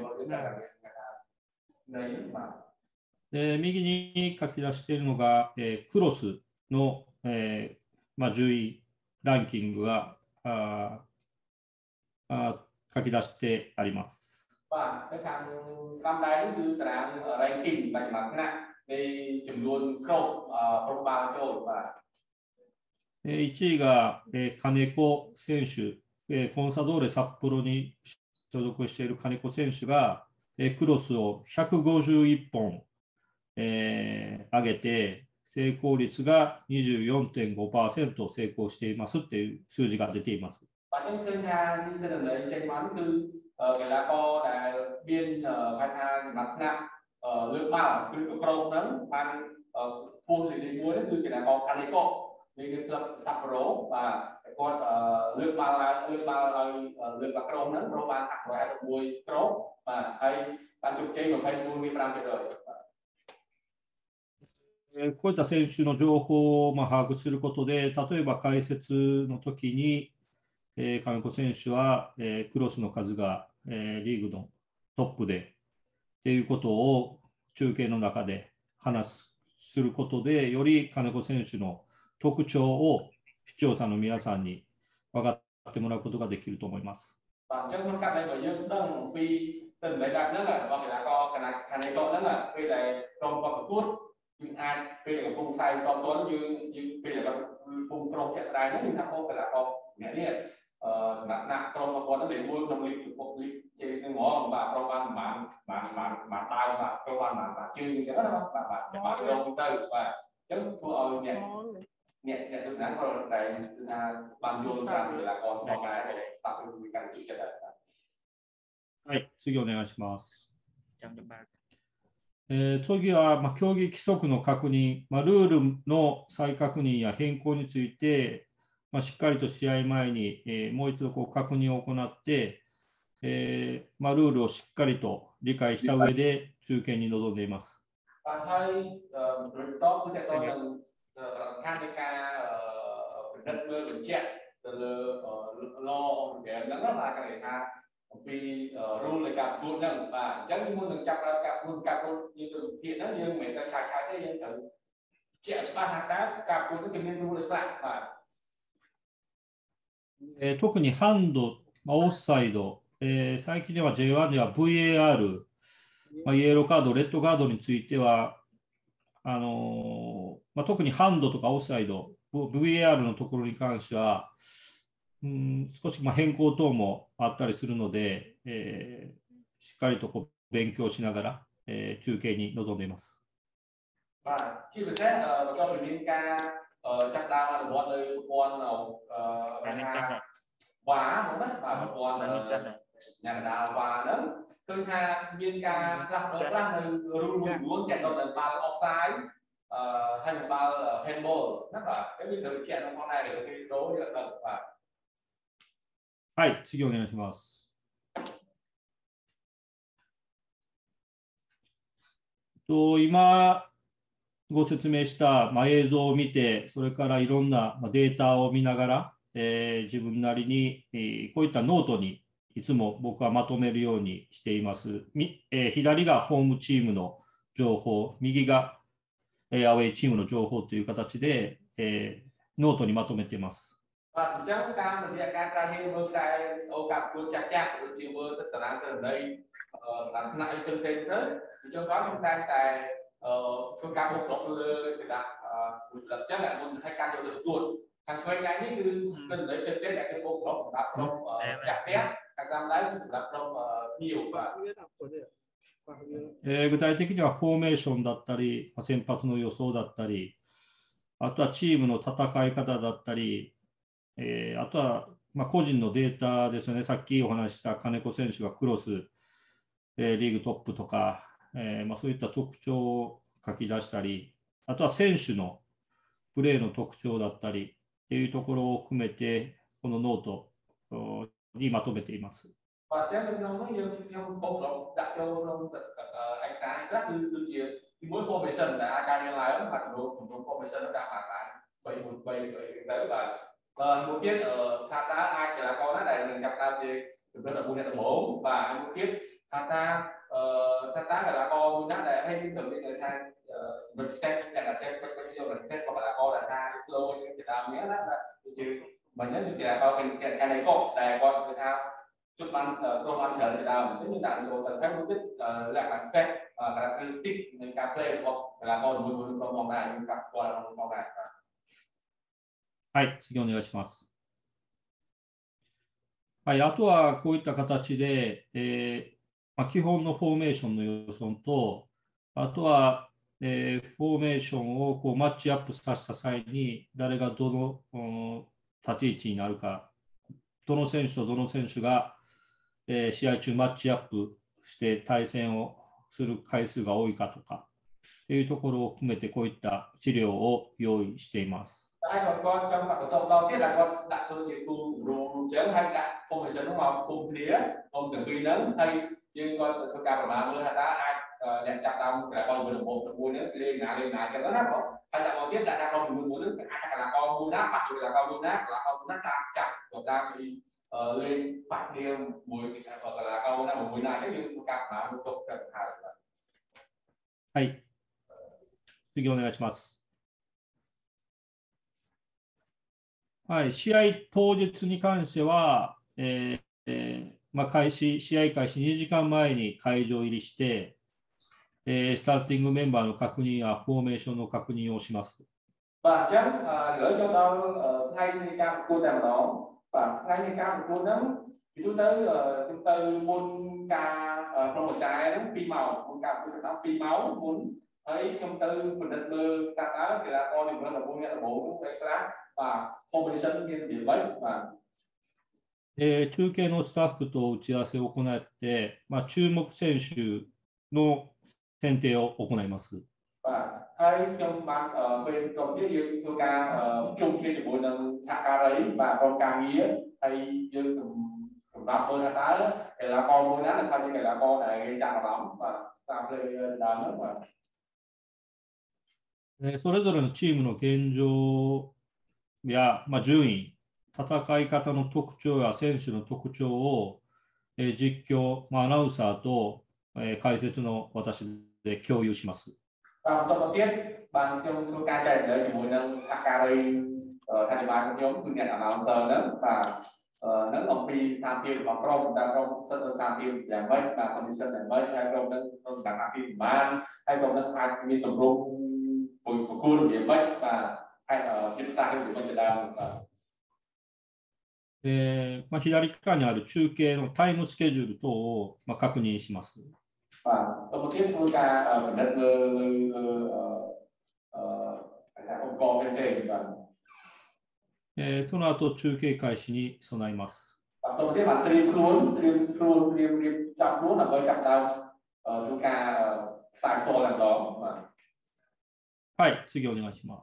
đấy mà で右に書き出しているのが、えークロスの、えーまあ、順位ランキングがああ書き出してあります。 và cái thằng năm đấy như là ở đây kinh bạch mặt nặng đi chùm luôn cross profile cho và えーいちいが、えー金子選手、えーコンサドーレ札幌に所属している金子選手が、えークロスをひゃくごじゅういっぽん、えー上げて、成功率が にじゅうよんてんごパーセント 成功していますっていう数字が出ています。 và trong kênh tha như cái đường đấy trên món từ cái lá co là biên khai tha mặt nặng lưỡng baoคือโครงนั้นมันพูดถึงในม้วนนั่นคือcái lá co Calicoในเรื่องซัปโปโรvàก็เรื่องบาลเรื่องบาลเรื่องบาโครงนั้นโรงพยาบาลหักไว้ตรงมวยโครงvà hayการจุดเจแบบให้มูลมีประมาณเท่าไหร่こういった選手の情報をまあ把握することで、例えば解説の時に、えー、金子選手は、えー、クロスの数が、えー、リーグのトップでということを中継の中で話す、することで、より金子選手の特徴を視聴者の皆さんに分かってもらうことができると思います。 và trong con cắt này bởi dương đông vì từng lấy đặt nữa là và phải là co cái này cái này co nữa là vì là trong con cút nhưng ai vì là vùng sai con tuấn như như vì là vùng trong trận đài nó như thằng cô phải là con nghĩa là nặng nặng trong con con nó để mua trong lịch một lịch trên ngõ và trong ban bản bản bản bản tai và trong ban bản bản chương cái đó đó bản bản bản trong tây và chứ thua ở nhẹ nhẹ nhẹ từ nắng còn này từ là ban vô ra thì là còn một cái để tạo cái cảnh trị trận đấy. はい、次お願いします。えー次は、まあ、競技規則の確認、まあ、ルールの再確認や変更について、まあ、しっかりと試合前に、えーもう一度こう確認を行って、えーまあ、ルールをしっかりと理解した上で中継に臨んでいます。 Và thấy rất tốt với tôi là tham gia cái đất mưa của trẻ từ lo để nó rất là cái này vì rule lại gặp luôn nữa và chắc như muốn được chặt ra gặp luôn gặp luôn như từ hiện đó như người ta xài xài thế như thử trẻ ba tháng đá gặp luôn cái cái rule lại và えー特にハンド、まあ、オフサイド、えー最近では ジェイワン では ブイエーアール、まあ、イエローカード、レッドカードについては、あのーまあ、特にハンドとかオフサイド、ブイエーアール のところに関しては、うん少しまあ変更等もあったりするので、えーしっかりとこう勉強しながら、えー中継に臨んでいます。 và khi mình xét uh, cho mình liên ca uh, chắc đang là một nơi con là quá đúng đấy và một con nhà người ta và đó tương ha liên ca làm được làm là luôn luôn luôn chạy đầu lần ba offside hay là ba handball rất là cái việc thực hiện trong con này để cái đấu như là và はい、次お願いします。と今ご説明した、まあ、映像を見て、それからいろんなまあデータを見ながら、えー自分なりに、えーこういったノートにいつも僕はまとめるようにしています。みえー、左がホームチームの情報、右が、えー、アウェイチームの情報という形で、えー、ノートにまとめています。 Vàអញ្ចឹងតាមរយៈការប្រើរៀនមើលខ្សែអូកាពួនចាស់ចាស់ដូចជាមើលទៅតារាងទិន្នន័យតាមថ្នាក់អីផ្សេងៗទៅអញ្ចឹងក៏ខ្ញុំតែងតែធ្វើការបូកស្រុកលើគេថាមួយផ្លឹកអញ្ចឹងតែមុនឲ្យការយកទៅទទួលខាងឆ្វេងដៃនេះគឺទិន្នន័យផ្សេងៗដែលគេបូកស្រុកសម្រាប់ក្រុមចាស់ផ្ទះខាងក្រោមដៃគឺសម្រាប់ក្រុមភ្ញៀវបាទえー、具体的にはフォーメーションだったり、先発の予想だったり、あとはチームの戦い方だったり、えー、あとは、まあ、個人のデータですね、さっきお話しした金子選手がクロス、えー、リーグトップとか、えーまあ、そういった特徴を書き出したり、あとは選手のプレーの特徴だったりっていうところを含めて、このノートにまとめています。 Và trên bên trong nó như trong bộ phận đặt cho trong anh cái rất như như chia thì mỗi formation là ai cái lại đó mà một một formation nó đang hoàn lại vậy một vậy vậy đấy và một tiết ở Thata ai chỉ là con nó này mình gặp ta thì rất là buồn là bốn và một tiết Thata Thata là con nó này hay như thường như người ta mình xem là là xem có nhiều lần xem có phải là con là ta slow như người ta nghĩa là chứ mình nhớ như là con cái cái này có này con người ta chụp ăn trong ăn chờ thì nào nếu như bạn rồi cần phép phân tích là làm phép characteristicในการ play ของเวลาคนมือมือมองได้กับตัวเรามองได้はい、次お願いします。はい、あとはこういった形で、えーまあ、基本のフォーメーションの予想と、あとは、えー、フォーメーションをこうマッチアップさせた際に、誰がどの、うん、立ち位置になるか、どの選手とどの選手が、えー、試合中マッチアップして対戦をする回数が多いかとかっていうところを含めてこういった資料を用意しています。 Hai còn con trong mặt của tôi đầu tiên là con đặt tôi thì tu rù chém hay đặt formation nó màu cùng đĩa không cần tùy lớn hay nhưng con tôi cao mà mưa đã ai nhận chặt đâu là con vừa được một được mua nữa lên nào lên nào cho nó nát không hay là con tiếp đặt ra con mua nước ai là con mua nát bắt là con mua nát là con nát chặt chặt rồi ta đi lên bắt đi mùi hoặc là con là một mùi này nếu như tôi cao mà tôi cần phải はい。次お願いします。はい、試合当日に関しては、えーえーまあ、開始試合開始にじかんまえに会場入りして、えー、スターティングメンバーの確認やフォーメーションの確認をします。 Và chắc uh, gửi cho tôi uh, ngay như cao một cô nào đó và ngay như cao một cô đó thì tôi tới uh, chúng tôi muốn ca uh, trong một trái đó phi màu muốn ca một cái phi máu muốn thấy trong tư mình định mơ ta tới thì là con thì mình là muốn nghe là bộ cái class và formation như điều mấy và えー、中継のスタッフと打ち合わせを行って、まあ、注目選手の選定を行います。 và hay trong ban ở bên trong cái việc tôi ca chung trên buổi lần tham gia đấy và con ca nghĩa hay như cùng đó tôi đã tới thì là con tôi nói là thôi như là con này gây ra lắm và làm lên đó nữa mà それぞれのチームの現状や、まあ、順位、戦い方の特徴や選手の特徴を、えー、実況、まあ、アナウンサーと、えー、解説の私で共有します。 Và một đầu tiên, bạn trong trong ca chạy tới chỉ muốn nâng Akari ở thay bài của nhóm phương nhận ở nào giờ đó và nâng ông phi tham phiền hoặc không ta không sân tham phiền giảm mấy và condition giảm mấy hay không nâng nâng giảm tham phiền ban hay không nâng tham phiền tổng rung của của cuốn điểm mấy và hay ở kiểm tra cái của mình đang えーまあ、左側にある中継のタイムスケジュール等を、まあ、確認します。 Và đầu tiên tôi ca ở đất ông co bên trên và えー、その後中継開始に備えます。 đầu tiên bạn tìm luôn tìm luôn tìm tìm chọn luôn là với chọn đâu tôi ca sai cô làm đó mà はい、次お願いします。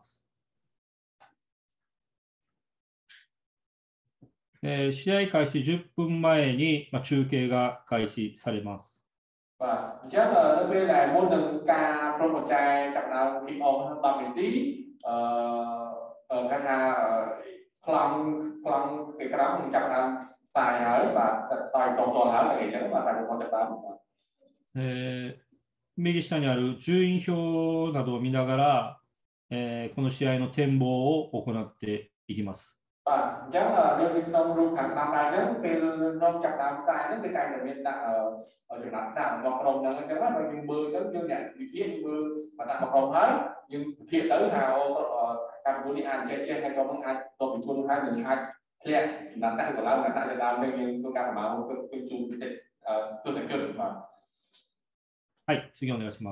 えー、試合開始じゅっぷんまえに、まあ、中継が開始されます。 Và chắc là ở bên này môn từng ca trong một trai chặt nào khi ông hơn ba mươi tí ở cái là lòng lòng cái cái đó mình chặt nào xài hỏi và tài toàn toàn hỏi thì chẳng mà tài toàn toàn tám えー右下にある順位表などを見ながら、えーこの試合の展望を行っていきます。 Và chắc là đơn vị trong room hàng năm nay chứ khi trong chặt năm sai nó cái cây là bên đặt ở ở chỗ đặt đặt một đồng là cái đó là dùng mưa chứ chưa nhận bị phía mưa mà đặt một đồng hết nhưng phía tới nào Campuchia ăn chơi chơi hay có món ăn tôi bị quân hai mình hai lẹ đặt đặt của lao đặt đặt cho lao nên nhưng tôi cảm bảo tôi tôi chú tôi sẽ cử mà はい、次お願いします。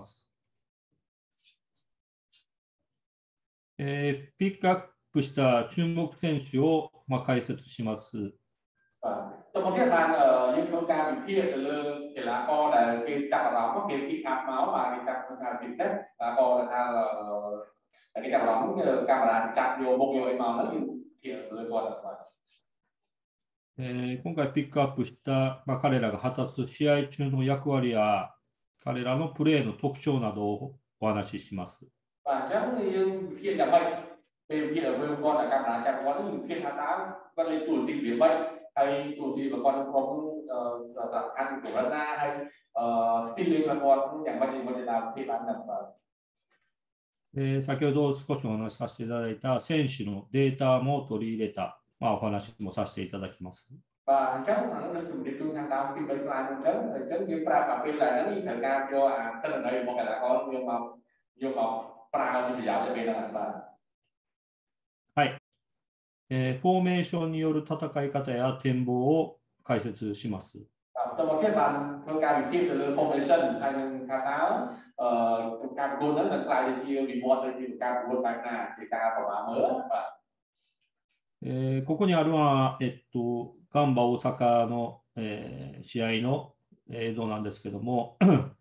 えーピックアップした注目選手を、まあ、解説します。 Tôi có biết rằng ở những chúng ta bị kia từ thì là co là cái chặt đó có cái cái áp máu và cái chặt là bị tết là co là tha là cái chặt đó cũng như camera chặt vô bụng vô máu nó thì lời qua là えー今回ピックアップした、まあ、彼らが果たす試合中の役割や彼らのプレーの特徴などをお話しします。 và chắc như khi là bệnh về khi ở bên con là camera chặt có những khi tháng tám vẫn lên tuổi gì về bệnh hay tuổi gì mà con có ăn của nó ra hay stealing là conอย่างไรもจะตามที่บ้านなんかえー先ほど少しお話しさせていただいた選手のデータも取り入れた、まあ、お話もさせていただきます。 và chắc là nó dùng để trung tháng tám khi bên fly nó chấn chấn như fra cà phê là nó như thời gian cho à tức là đây một cái là có nhưng mà nhưng mà fra như bây giờ là bên là bạn はい、えーフォーメーションによる戦い方や展望を解説します。 tôi có thiết bằng theo ca bị kia từ formation hay là ca táo ca goal đó là lại để chia bị một thì ca goal bài nào thì ca phải mới えーここにあるのは、えっと、ガンバ大阪の、えー試合の映像なんですけども、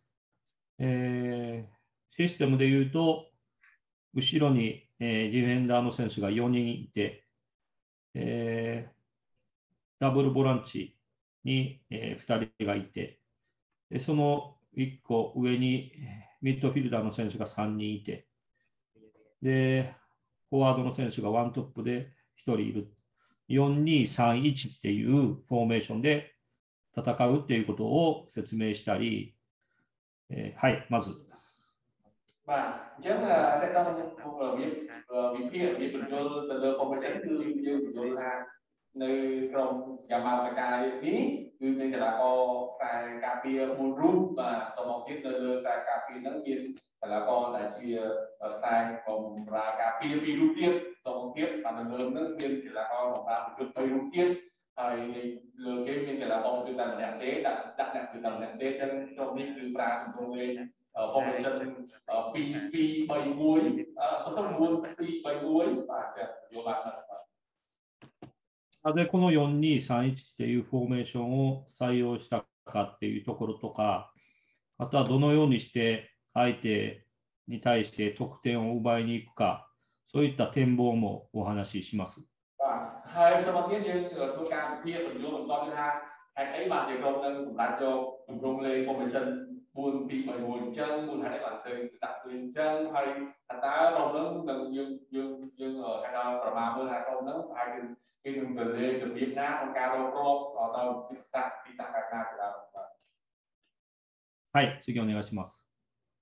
えーシステムで言うと、後ろに、えーディフェンダーの選手がよにんいて、えーダブルボランチに、えーふたりがいて、でそのいっこ上にミッドフィルダーの選手がさんにんいて、で、フォワードの選手がワントップでひとりいる。よんにさんいちっていうフォーメーションで戦うっていうことを説明したり、えーはい、まず。 và chắc là sẽ không không ở biết biết kia biết được vô từ từ formation từ như từ là nơi trong gamma sky ý như nên là có cái cà phê một room và tôi mong biết nơi cái cà phê nó nhiên là con là chia ở sai còn là cà phê vì room tiên tôi mong biết và lớn nó nhiên thì là con một ba một tây room tiên hay lừa cái nhiên là con từ tầng nhạc tế đặt đặt nhạc từ tầng nhạc tế chân trong đi từ ba từ lên formation P P bảy muối không không muối P bảy muối và vô bạn là なぜこのよんにさんいちっていうフォーメーションを採用したかっていうところとか、あとはどのようにして相手に対して得点を奪いに行くか、そういった展望もお話しします。 và hai tôi biết như ở tôi ca kia phần vô mình coi thứ hai hay ấy bạn thì không nên cũng đặt cho cũng không lên formation buồn bị bởi buồn chân buồn hay bạn thì đặt lên chân hay thật ta trong nó gần như như như ở cái đó và mà mới là trong nó hay thì khi mình về lên từ Việt Nam trong cao đâu có ở đâu thì sao thì sao cả cả thì là はい、次お願いします。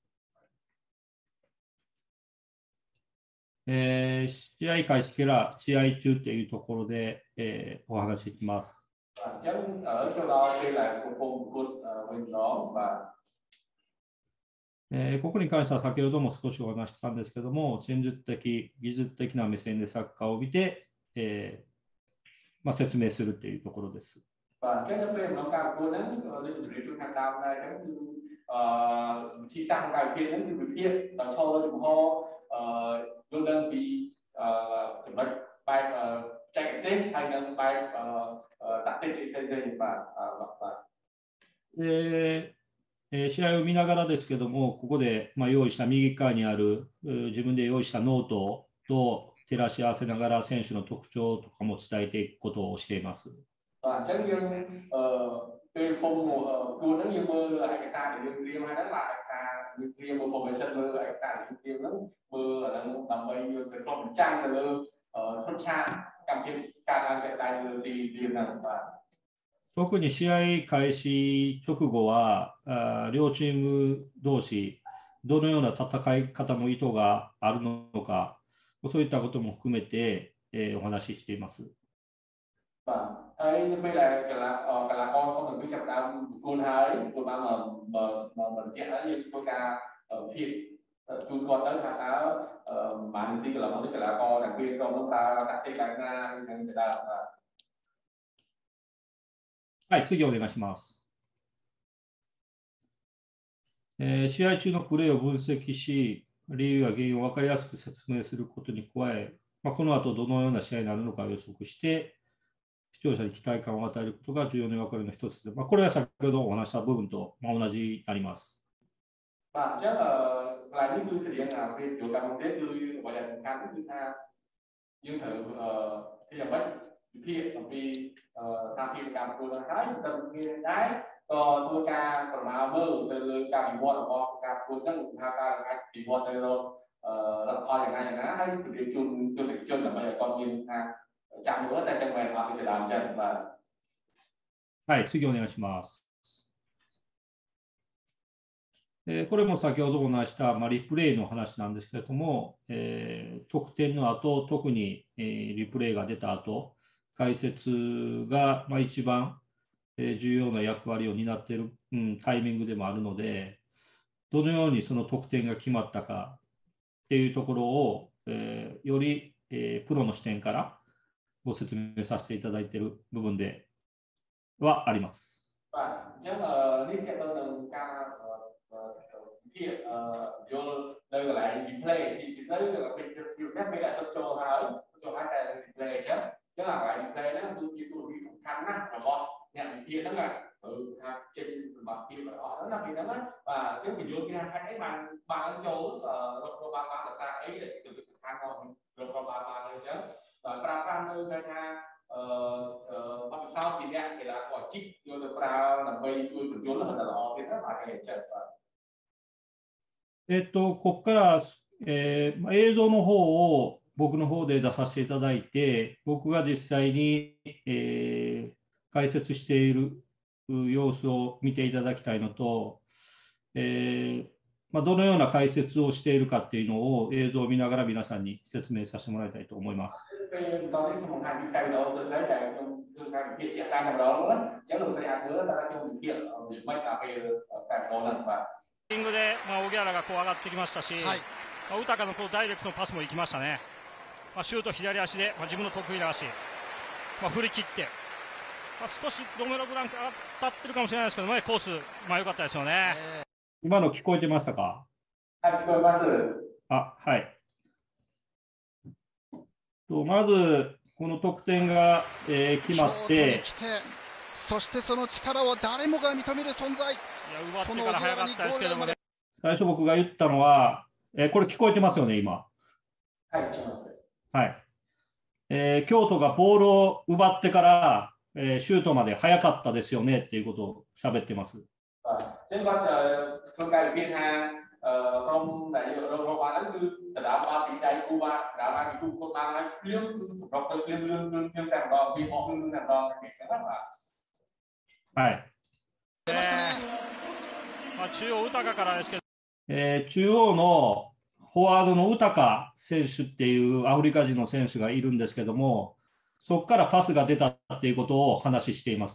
えー試合開始から試合中っていうところで、えーお話しします。 và chắc ở chỗ đó đây là cuộc cuộc cuộc mình nó và えーここに関しては先ほども少しお話ししたんですけども、戦術的、技術的な目線でサッカーを見て、えーまあ、説明するというところです。 và cái nó về nó cao của nó lên từ trung hàng cao này giống như khi tăng cao kia giống như việc kia và sau đó chúng họ luôn đang bị chuẩn bị bài chạy tết hay là bài đặt tên trên trên và và でえー試合を見ながらですけども、ここで、まあ、用意した右側にある自分で用意したノートと照らし合わせながら選手の特徴とかも伝えていくことをしています。 và chắc như cái phong mùa cua nó như mưa ở cái xa thì như riêng hay đó là cái xa như riêng một formation mưa ở cái xa thì riêng nó mưa ở đang tầm bay như cái phong trang là ở thôn trang cầm trên cả đang chạy tay thì riêng là và 特に試合開始直後は、あ両チーム同士、どのような戦い方の意図があるのか、そういったことも含めて、えー、お話ししています。 Vâng, thấy bây là cả là ờ, cả là con con mình biết chặt đam cô thấy cô ta mà mà mà mình chết ở như cô ta ở phía tôi con tới thằng áo mà mình tin là không biết là con là kia con chúng ta đặt cái cái na người ta はい、次お願いします。えー、試合中のプレーを分析し、理由や原因を分かりやすく説明することに加え、まあ、この後どのような試合になるのかを予測して、視聴者に期待感を与えることが重要な役割の一つで、まあ、これは先ほどお話した部分と同じになります。 Bản chất là là những thứ thể hiện là về chiều cao thế như gọi là kháng như tha nhưng thử thì là mấy thì vì tham gia cảm của nó thái tầm như đấy còn tôi ca còn mà mơ từ ca bị buồn hoặc ca của các người tham gia là cái bị buồn từ rồi là thôiอย่างนั้นอย่างนั้นให้จุดจุดจุดจุดlà bây giờ con nhìn ha chạm nữa tại chân mày họ sẽ làm chân và はい、次お願いします。えー、これも先ほどお話した、まあ、リプレイの話なんですけれども、えー、得点の後、特に、えー、リプレイが出た後、解説が、まあ、一番、えー、重要な役割を担っている、うん、タイミングでもあるので、どのようにその得点が決まったかっていうところを、えー、より、えー、プロの視点からご説明させていただいている部分ではあります。 Việc vô đây gọi là replay thì chỉ thấy là cái phiêu xét với lại cho hai cho hai cái replay chứ chứ là cái replay đó tôi chỉ tôi bị khăn á là bọn nhận kia đó là ừ trên mặt kia phải đó là vì đó và cái video kia hai cái bàn bàn chỗ rồi ba ba là sao ấy để từ từ khăn rồi rồi ba ba rồi chứ và ba ba nơi cái ha ba sao thì ra thì là quả chip vô được ba là bây tôi cũng chốn là thật là họ thì rất là cái chuyện えっと、ここから、えー、映像の方を僕の方で出させていただいて、僕が実際に、えー、解説している様子を見ていただきたいのと、えーまあ、どのような解説をしているかっていうのを映像を見ながら皆さんに説明させてもらいたいと思います。 で、まあ、荻原がこう上がってきましたし、はい、まあ、宇高のこうダイレクトのパスも行きましたね。まあ、シュート左足で、まあ、自分の得意な足、まあ、振り切って、まあ、少しロメロブランク当たってるかもしれないですけどね、コース、まあ、良かったですよね。 えー、今の聞こえてましたか？ はい、聞こえます。 あ、はい。とまず、この得点が、えー、決まって、 そしてその力を誰もが認める存在。 いや、奪ってから早かったですけどもね。 最初僕が言ったのは、えー、これ聞こえてますよね、今。 はい。 はい。えー、京都がボールを奪ってから、えー、シュートまで早かったですよねっていうことを喋ってます。 Trên con phương cài viên Hà trong đại diện Đông Bắc Á cứ đã ba tỷ đại Cuba đã ba tỷ Cuba đã liếm đọc được liếm liếm liếm liếm làm đòn vì họ liếm làm đòn thì sẽ rất là はい。 出ましたね。まあ中央宇高からですけど、 えー、中央のフォワードの宇高選手っていうアフリカ人の選手がいるんですけども、そこからパスが出たっていうことを話しています。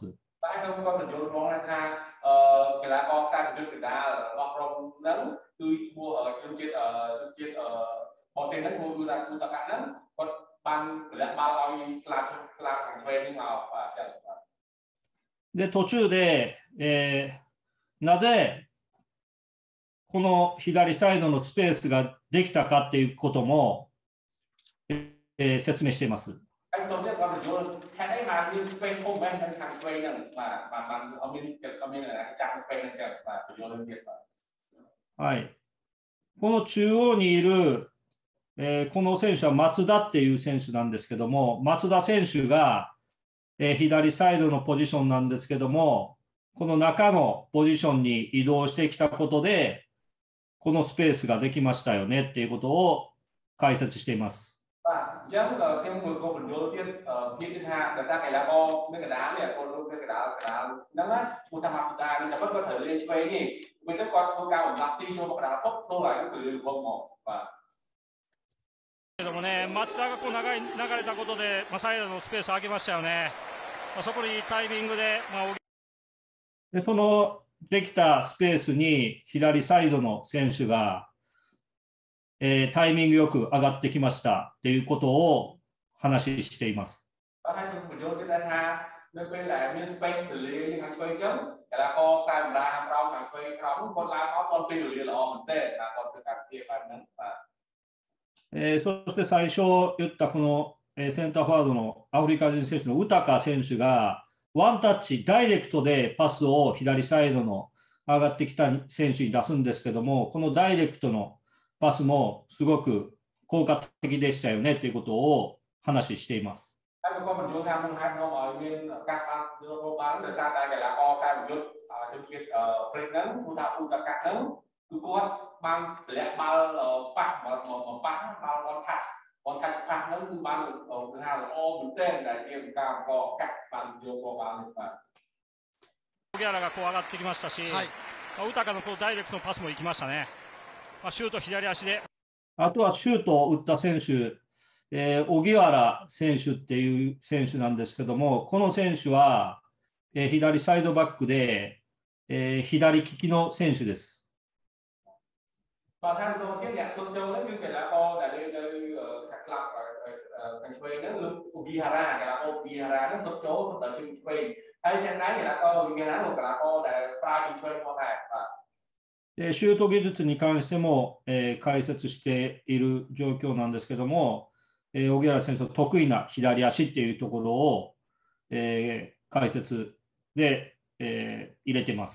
で、途中で、えー、なぜこの左サイドのスペースができたかっていうことも、えー、説明しています。はい。この中央にいる、えー、この選手は松田っていう選手なんですけども、松田選手が、えー、左サイドのポジションなんですけども、この中のポジションに移動してきたことで、このスペースができましたよねっていうことを解説しています。 អញ្ចឹងខ្ញុំមួយក៏បញ្យល់ទៀតទៀតគឺថាដោយសារកីឡាករនៅកណ្ដាលនេះគាត់នៅកណ្ដាលកណ្ដាលហ្នឹងណាឈ្មោះថាម៉ាហ្វូដានេះតែគាត់ក៏ត្រូវលេងឆ្វេងនេះពេលទៅគាត់ធ្វើការបំលាស់ទីចូលមកកណ្ដាលពុកធ្វើឲ្យទៅលើវងមកបាទけどもね、松田がこう流れ流れたことで、まあ、サイドのスペース空けましたよね。まあ、そこにタイミングで、まあ、 でそのできたスペースに左サイドの選手が、えー、タイミングよく上がってきましたということを話しています。えー、そして最初言ったこの、えー、センターフォワードのアフリカ人選手のウタカ選手がワンタッチダイレクトでパスを左サイドの上がってきた選手に出すんですけども、このダイレクトのパスもすごく効果的でしたよねということを話しています。 គឺគាត់បានទម្លាក់បាល់ប៉ះមកមកប៉ះបាល់គាត់ថាគាត់ថាប៉ះហ្នឹងគឺបានគឺថាល្អមែនទែនដែលជាការកកាត់បានយកមកបានបាទオギャラがこう上がってきましたし、はい、ウタカのこうダイレクトのパスも行きましたね。まあ、シュート左足で。 あとはシュートを打った選手、えー、荻原選手っていう選手なんですけども、この選手は、えー、左サイドバックで、えー、左利きの選手です。 Và tham gia tiếp nhận Xuân Châu đó như cái lá co là đây đây các lọc cảnh chơi nó Ogihara cái lá co Ogihara nó Xuân Châu nó tới trình chơi hay trên đá cái lá co Ogihara của cái lá co để pha trình chơi con này và シュート技術に関しても、えー、解説している状況なんですけども、えー、荻原選手の得意な左足っていうところを、えー、解説で、えー、入れています。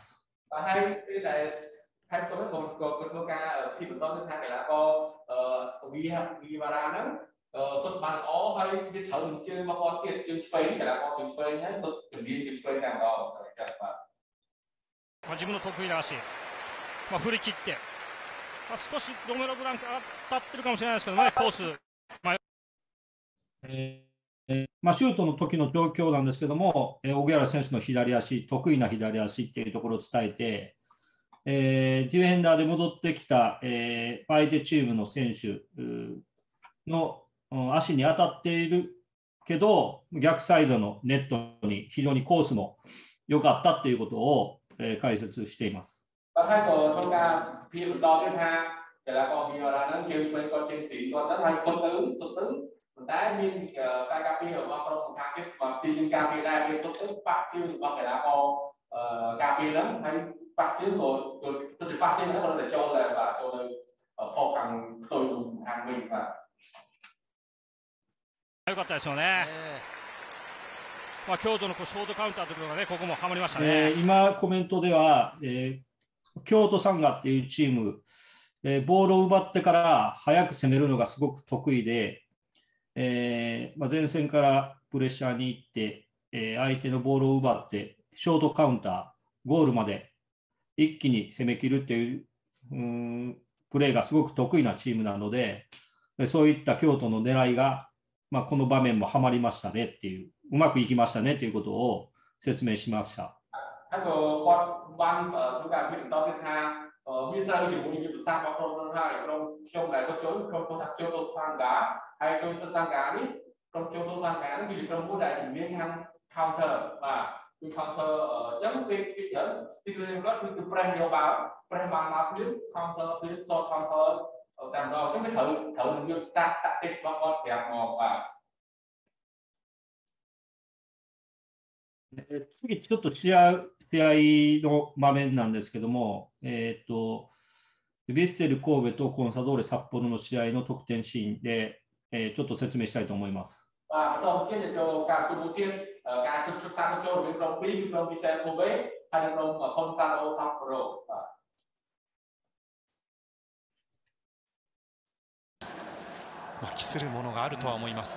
Hai tôi còn còn có ca khi mà tôi thấy cái là có ghi ghi vào ra nó xuất bản ó hay biết thấu mình chơi mà con tiền chơi phơi cái là con chơi phơi nhé tôi chuẩn bị chơi phơi nào đó chắc là 自分の得意な足、まあ、振り切って、まあ、少しロメロブランク当たってるかもしれないですけどね、コース、まあえーまあ、シュートの時の状況なんですけども、えー、荻原選手の左足、得意な左足っていうところを伝えて、えー、ディフェンダーで戻ってきた、えー、相手チームの選手の足に当たっているけど、逆サイドのネットに非常にコースも良かったということを、えー、解説しています。 phát chứ rồi tôi tôi phát chứ nó để cho là và cho phô bằng tôi dùng hàng mình và 良かったですよね。まあ京都のこうショートカウンターというのがね、ここもはまりましたね。 えー、今コメントでは、えー、京都サンガっていうチーム、えー、ボールを奪ってから早く攻めるのがすごく得意で、えーまあ、前線からプレッシャーに行って、えー、相手のボールを奪ってショートカウンターゴールまで一気に攻めきるっていう、うーんプレーがすごく得意なチームなので、そういった京都の狙いが、まあ、この場面もはまりましたねっていう、うまくいきましたねということを説明しました。 Từ counter ở chấm cái cái chấm thì cái đó từ prem nhiều báo prem mà mà phía counter phía short counter ở tầm đó cái thử thử mình như sát tạ tích bao con đẹp ngọt và 次ちょっと試合、試合の場面なんですけども、えっとヴィッセル神戸とコンサドーレ札幌の試合の得点シーンで、えー、ちょっと説明したいと思います。 Và đầu tiên cho cả cầu thủ tiên cả xuất sắc sang cho bên trong pin trong Vissel Kobe hay trong Consadole Sapporo まあ期するものがあるとは思います。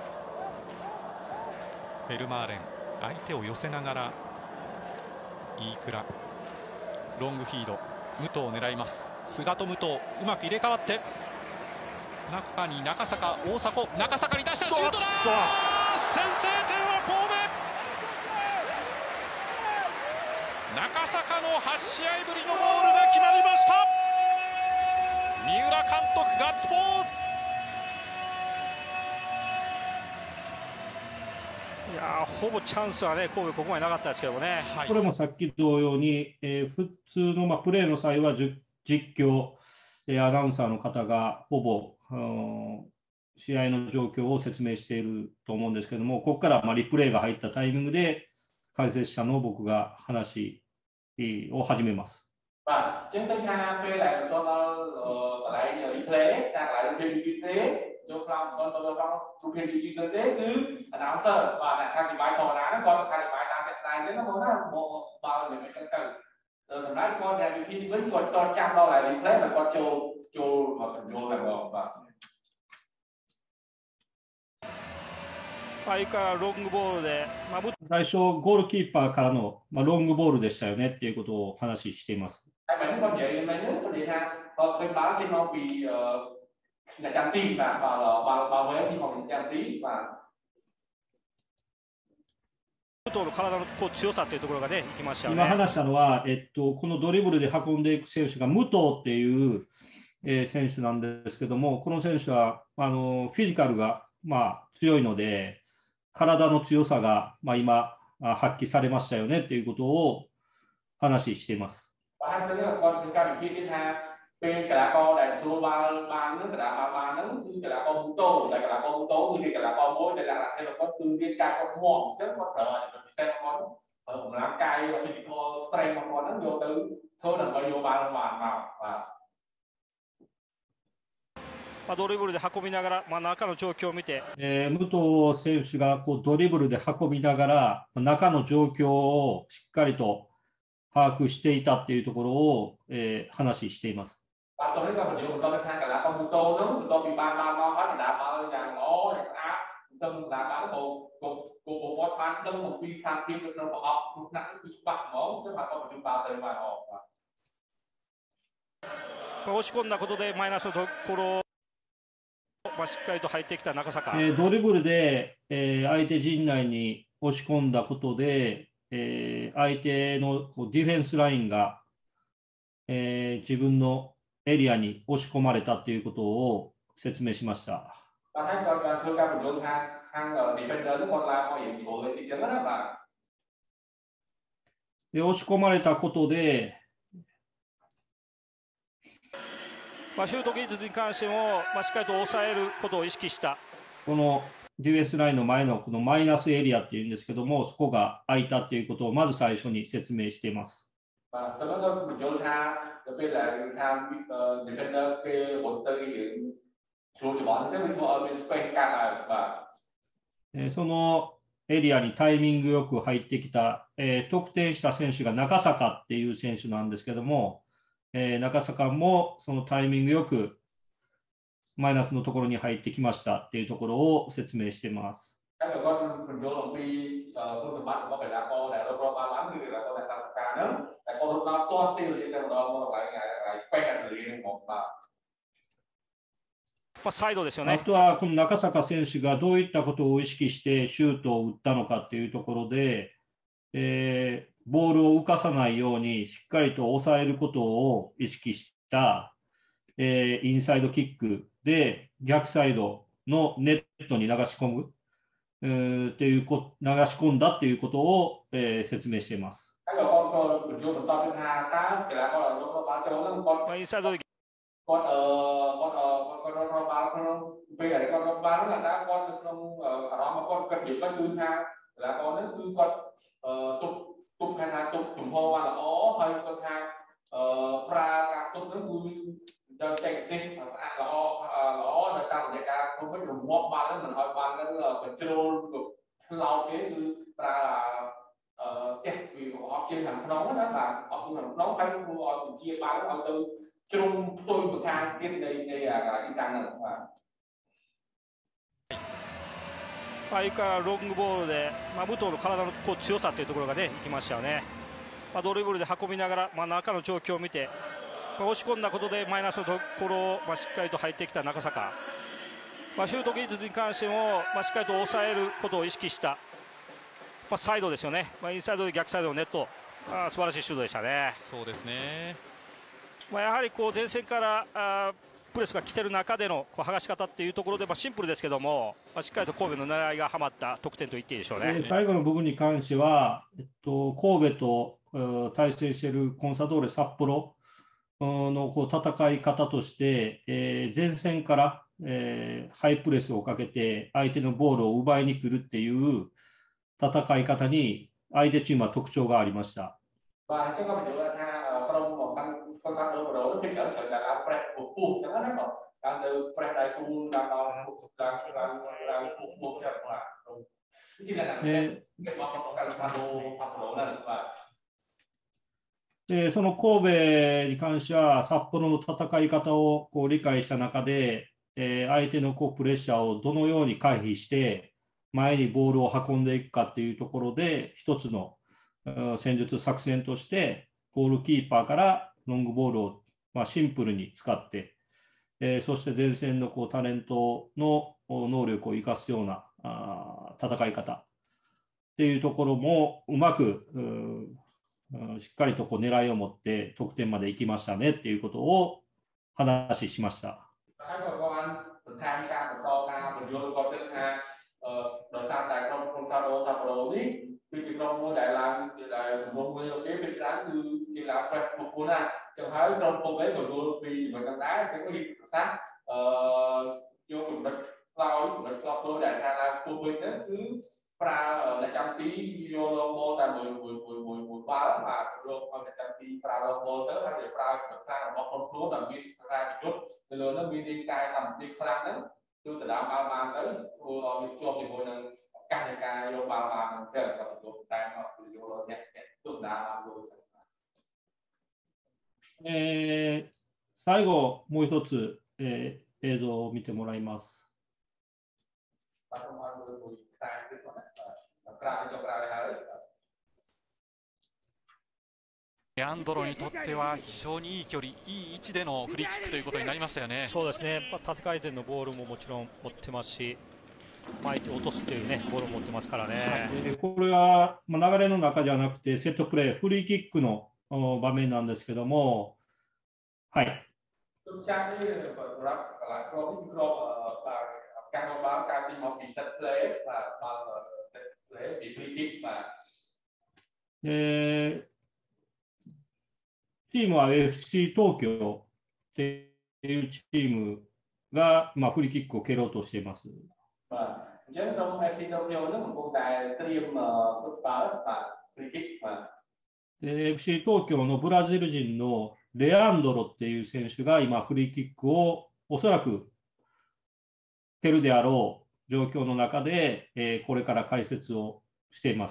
フェルマーレン相手を寄せながら飯倉ロングフィード武藤を狙います。菅と武藤うまく入れ替わって中に中坂、大迫、中坂に出したシュートだ。先制点は神戸。中坂のはち試合ぶりのゴールが決まりました。三浦監督ガッツポーズ。 いやほぼチャンスはね神戸ここまでなかったですけどもね、 はい、これもさっき同様に、えー、普通の、まあ、プレーの際は実況、えー、アナウンサーの方がほぼ試合の状況を説明していると思うんですけども、ここからまあリプレイが入ったタイミングで解説者の僕が話を始めます。 Và chúng tôi ha phê là một con ở lại ở Italy đang lại trong phim kinh tế trong lòng con con con trong phim kinh tế cứ áo sơ và là thay thì bài thò lá con thay thì bài làm việc này đến nó có rất bộ bao nhiêu cái chân từ rồi thằng đấy con là khi vẫn còn con chăm lo lại đi thế mà con trâu trâu mà còn trâu là rồi và 相変わらずロングボールで、まあ、 最初ゴールキーパーからの、まあ、ロングボールでしたよねっていうことを話しています。 Mình còn vậy mà nhớ tôi đi ha, tôi báo trên nó vì nhà trang tin và và và và với đi phòng trang tí và 武藤の体のこう強さというところがね、いきましたよね。 今話したのは、えっと、このドリブルで運んでいく選手が武藤っていう、えー、選手なんですけども、この選手はあのフィジカルが、まあ、強いので、体の強さが、まあ、今発揮されましたよねっていうことを話しています。 Và hai thứ là con chúng ta bị biết ha, bên cả là con này đua ba ba nước cả là ba ba nước như cả là con mũ tô, lại cả là con mũ tố như cả là con mối, lại là xem là con tư viên ca con mòn, rất con thở để mình xem con ở một lá cay và physical strength mà con nó vô từ thôi là bao nhiêu ba màn vào và まあドリブルで運びながら、まあ、中の状況を見て、 えー、武藤選手がこうドリブルで運びながら中の状況をしっかりと把握していたっていうところを、えー、話しています。 Và tôi thấy là mình dùng tôi thay cả là con mũ tô nữa, tôi bị ba ba ba hết đã ba nhà ngõ nhà áp, từng đã bán bộ bộ bộ bộ bot bán từng một phi sang phim được nó học, lúc nào cũng chụp bạc máu, chứ mà không chụp bạc tới mà họ. 押し込んだことでマイナスのところ、まあ、しっかりと入ってきた中坂、 えー、ドリブルで、えー、相手陣内に押し込んだことで、えー、相手のこうディフェンスラインが、えー、自分のエリアに押し込まれたということを説明しました。で押し込まれたことで、 まあ、シュート技術に関しても、まあ、しっかりと抑えることを意識した。 このディフェンスラインの前のこのマイナスエリアっていうんですけども、そこが空いたということをまず最初に説明しています。そのエリアにタイミングよく入ってきた、えー、得点した選手が中坂っていう選手なんですけども、えー、中坂もそのタイミングよくマイナスのところに入ってきましたっていうところを説明しています。 サイドですよね。 あとはこの中坂選手がどういったことを意識してシュートを打ったのかっていうところで、えー、ボールを浮かさないようにしっかりと抑えることを意識した、えー、インサイドキックで逆サイドのネットに流し込む、えー、っていうこ流し込んだっていうことを、えー、説明しています。 インサイドで con ở con ở con con con báo con bây giờ con con báo là đã con không ở đó mà con cần điểm con cứ tha là con nó cứ con tục tục hay là tục chủng hoa là ó hay con tha pra cả tục nó cứ cho chạy tinh là ó là ó là tao chạy cả không có dùng mót ban đó mình hỏi ban đó là phải trâu lâu cái cứ pra là chạy vì họ trên hàng nóng đó là họ cũng hàng nóng hay họ chia bán họ từ trong tôi một thang tiếp đây đây là cái trang này và 相変わらずロングボールで、まあ、武藤の体のこう強さというところがね、いきましたよね。まあ、ドリブルで運びながら、まあ、中の状況を見て、まあ、押し込んだことでマイナスのところを、まあ、しっかりと入ってきた中坂。 まあ、シュート技術に関しても、まあ、しっかりと抑えることを意識した、まあ、サイドですよね、まあ、インサイドで逆サイドのネット、あ素晴らしいシュートでしたね。 そうですね、 まあ、やはりこう前線からあプレスが来てる中でのこう剥がし方っていうところで、まあ、シンプルですけども、まあ、しっかりと神戸の狙いがはまった得点と言っていいでしょうね。 最後の部分に関しては、えっと、神戸と対戦しているコンサドーレ札幌のこう戦い方として、えー、前線から、えー、ハイプレスをかけて相手のボールを奪いに来るっていう戦い方に相手チームは特徴がありました。 Và chứ không phải là tha from một con con con đối đối cái trở trở là press của cuồng chẳng hạn đó, đang từ press đại cuồng đang đang đang đang đang cuồng cuồng chẳng hạn, chỉ là làm cái cái mà con con con đồ con đồ là và でその神戸に関しては札幌の戦い方をこう理解した中で、えー、相手のこうプレッシャーをどのように回避して前にボールを運んでいくかっていうところで一つの戦術作戦としてゴールキーパーからロングボールをまあシンプルに使って、えー、そして前線のこうタレントの能力を生かすようなあ戦い方っていうところもうまくしっかりとこう狙いを持って得点まで行きましたねっていうことを話しました。 vì chỉ trong ngôi đại lang thì là một người ở phía bên trái như chỉ là phải một cuốn này chẳng thấy trong không ấy của tôi vì mà thằng đá cái có gì sát vô cùng đất sau đất sau tôi đại ra là khu vực đó cứ pra là trăm tí vô logo tại mười mười mười mười mười ba mà rồi còn là trăm tí pra logo tới hay là pra được ra một con số là như ra một chút từ lớn nó mini cài tầm đi khăn đó tôi từ đã bao mang tới tôi ở bên trong thì mỗi lần cái cái vô bao mang theo là tôi đang học từ vô nhẹ nhẹ tôi đã vô えー、最後もう一つ、えー、映像を見てもらいます。 レアンドロにとっては非常にいい距離、いい位置でのフリーキックということになりましたよね。 そうですね、まあ、縦回転のボールももちろん持ってますし、巻いて落とすっていうね、ボールを持ってますからね。 これは、まあ、流れの中じゃなくて、セットプレー、フリーキックの場面なんですけども、はい。えー、チームは エフシー 東京っていうチームが、まあ、フリーキックを蹴ろうとしています。エフシー 東京のブラジル人のレアンドロっていう選手が今フリーキックをおそらく蹴るであろう状況の中で、えー、これから解説をしています。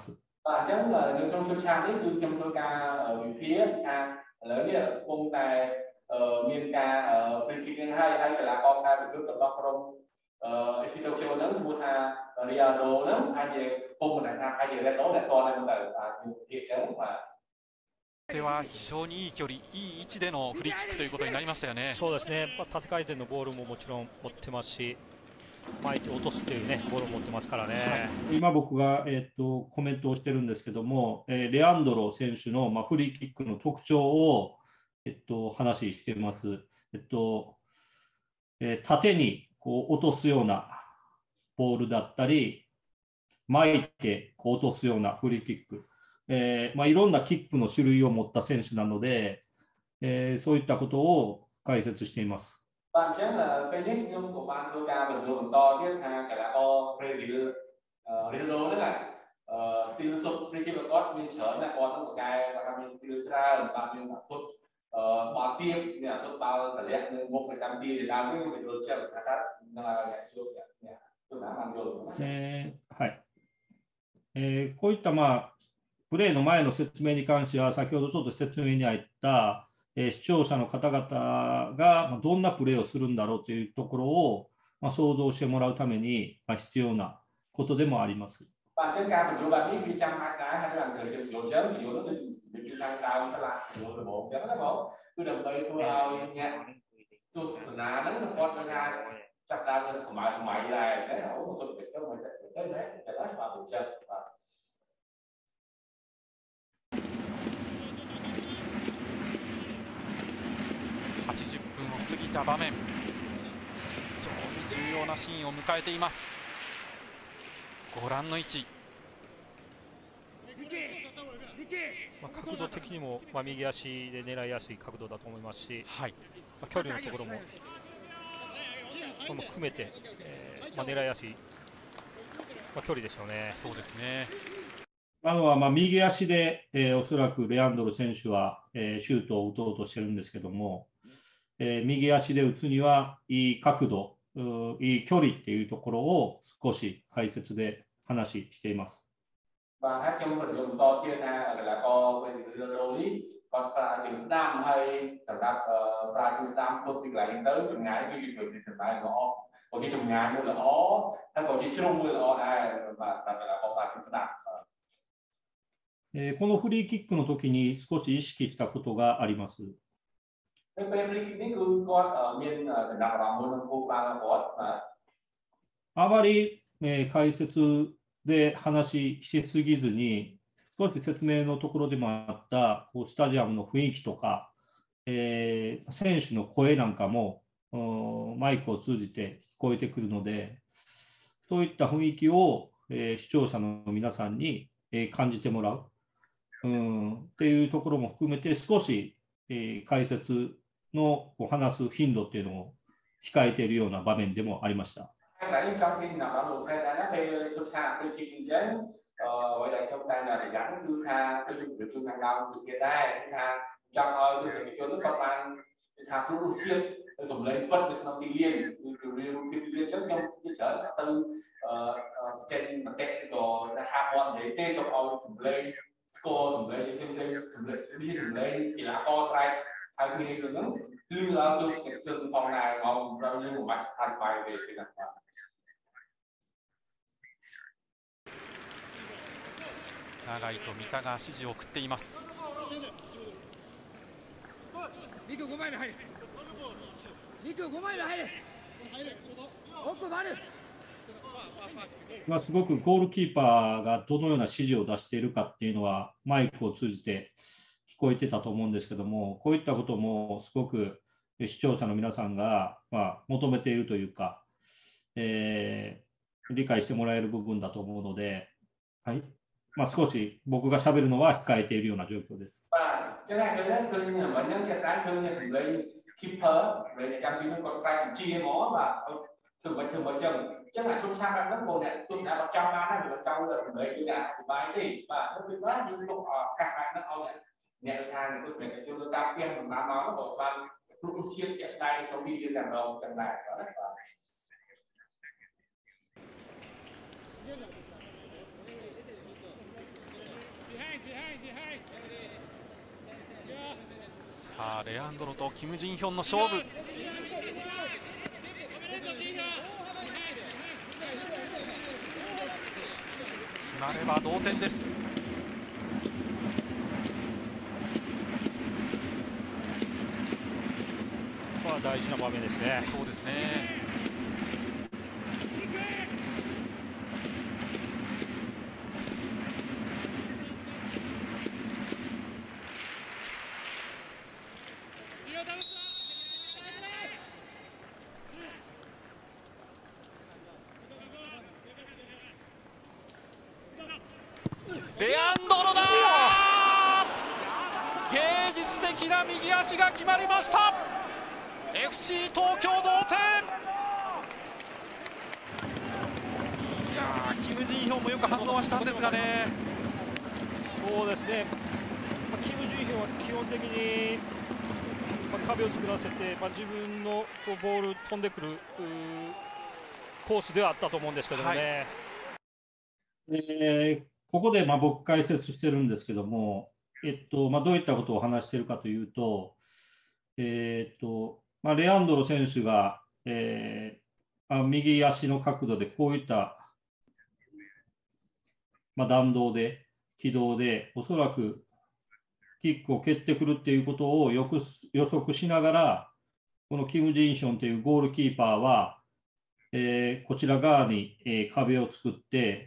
ép xê Tokyo lớn mua tha Rio lớn hay gì cùng là tha hay gì Red Bull là to nên là địa chấn mà。 では非常にいい距離、いい位置でのフリーキックということになりましたよね。 そうですね、まあ、縦回転のボールももちろん持ってますし、巻いて落とすっていうね、ボールを持ってますからね。 今僕が、えー、とコメントをしてるんですけども、えー、レアンドロ選手の、まあ、フリーキックの特徴を、えっと、話しています。えっとえー、縦にこう落とすようなボールだったり、巻いてこう落とすようなフリーキック、えーまあ、いろんなキックの種類を持った選手なので、えー、そういったことを解説しています。 Bạn chắc là cái nick nhưng của bạn Luka bình thường to biết ha cái là to Freddy Ronaldo đấy này still sub free kick có mình trở lại có một cái và mình still ra bạn mình là sút bao tiêm nhà sút bao thể hiện một phần trăm tiền thì đang cái video chơi của các nên là cái yêu nhà tôi đã mang rồi。 えー、はい。えー、こういったまあプレーの前の説明に関しては先ほどちょっと説明に入ったえー、視聴者の方々がどんなプレーをするんだろうというところを、まあ、想像してもらうために、まあ、必要なことでもあります。 ចាប់ដើមនៅសម័យសម័យដែរតែអូសុទ្ធតែទៅមកទៅទៅណាតែឡើយបាទទៅចិត្តបាទはちじゅっぷんを過ぎた場面、非常に重要なシーンを迎えています。ご覧の位置、 まあ、角度的にも、まあ、右足で狙いやすい角度だと思いますし、 はい、 まあ、距離のところも、これも含めて、えーまあ、狙いやすい、まあ、距離ですよね。 そうですね。 今のはまあ右足で、えー、おそらくレアンドロ選手は、えー、シュートを打とうとしてるんですけども、えー、右足で打つにはいい角度、いい距離っていうところを少し解説で話しています。 បាទហើយខ្ញុំក៏យកបន្តទៀតថាកីឡាករវេទិកាដូនេះគាត់ប្រើជើងស្ដាំហើយសម្រាប់ប្រើជើងស្ដាំសុទ្ធពីកន្លែងទៅចម្ងាយគឺពីពីចម្ងាយល្អបើគេចម្ងាយមួយល្អហើយក៏ជាជ្រុងមួយល្អដែរបាទកីឡាករប្រើជើងស្ដាំえー、このフリーキックの時に少し意識したことがあります。あまり、えー、解説で話しすぎずに、少し説明のところでもあったこうスタジアムの雰囲気とか、えー、選手の声なんかもマイクを通じて聞こえてくるので、そういった雰囲気を、えー、視聴者の皆さんに、えー、感じてもらう。うんっていうところも含めて少し、えー、解説の話す頻度っていうのを控えているような場面でもありました。 cô thủng lấy trên đây thủng lấy đi thủng lấy chỉ là co sai hai khi đi đứng cứ ở trong cái chân phòng này còn bao nhiêu một mạch thành bài về thì là 長井と三田が指示を送っています。 リクごまい目入れ。リクごまい目入れ。奥回る。 まあ、すごくゴールキーパーがどのような指示を出しているかっていうのはマイクを通じて聞こえてたと思うんですけども、こういったこともすごく視聴者の皆さんがまあ求めているというか、えー、理解してもらえる部分だと思うので、はいまあ、少し僕がしゃべるのは控えているような状況です。 thường vẫn thường vẫn chừng chắc là xuống sang đang rất buồn này chúng đã vào trong ba năm vào trong rồi đấy cứ đã bài gì và nó bị quá nhưng lúc họ các bạn nó ông này nhẹ nhàng thì có thể chúng ta tiêm một má máu của bạn lúc chiếc chạy đây trong đi lên đằng đầu chẳng lại đó đấy さあレアンドロとキム・ジンヒョンの勝負。決まれば同点です。 ここは大事な場面ですね。 そうですね。レアンドロだー、芸術的な右足が決まりました。 エフシー 東京同点。いやーキム・ジンヒョンもよく反応はしたんですがね。 そうですね、まあ、キム・ジンヒョンは基本的に、まあ、壁を作らせて、まあ、自分のこうボール飛んでくるコースではあったと思うんですけどもね。 はい、えーここでまあ僕解説してるんですけども、えっとまあ、どういったことを話しているかというと、えっとまあ、レアンドロ選手が、えー、右足の角度でこういった、まあ、弾道で軌道でおそらくキックを蹴ってくるっていうことをよく予測しながら、このキム・ジンヒョンというゴールキーパーはえーこちら側に、えー壁を作って、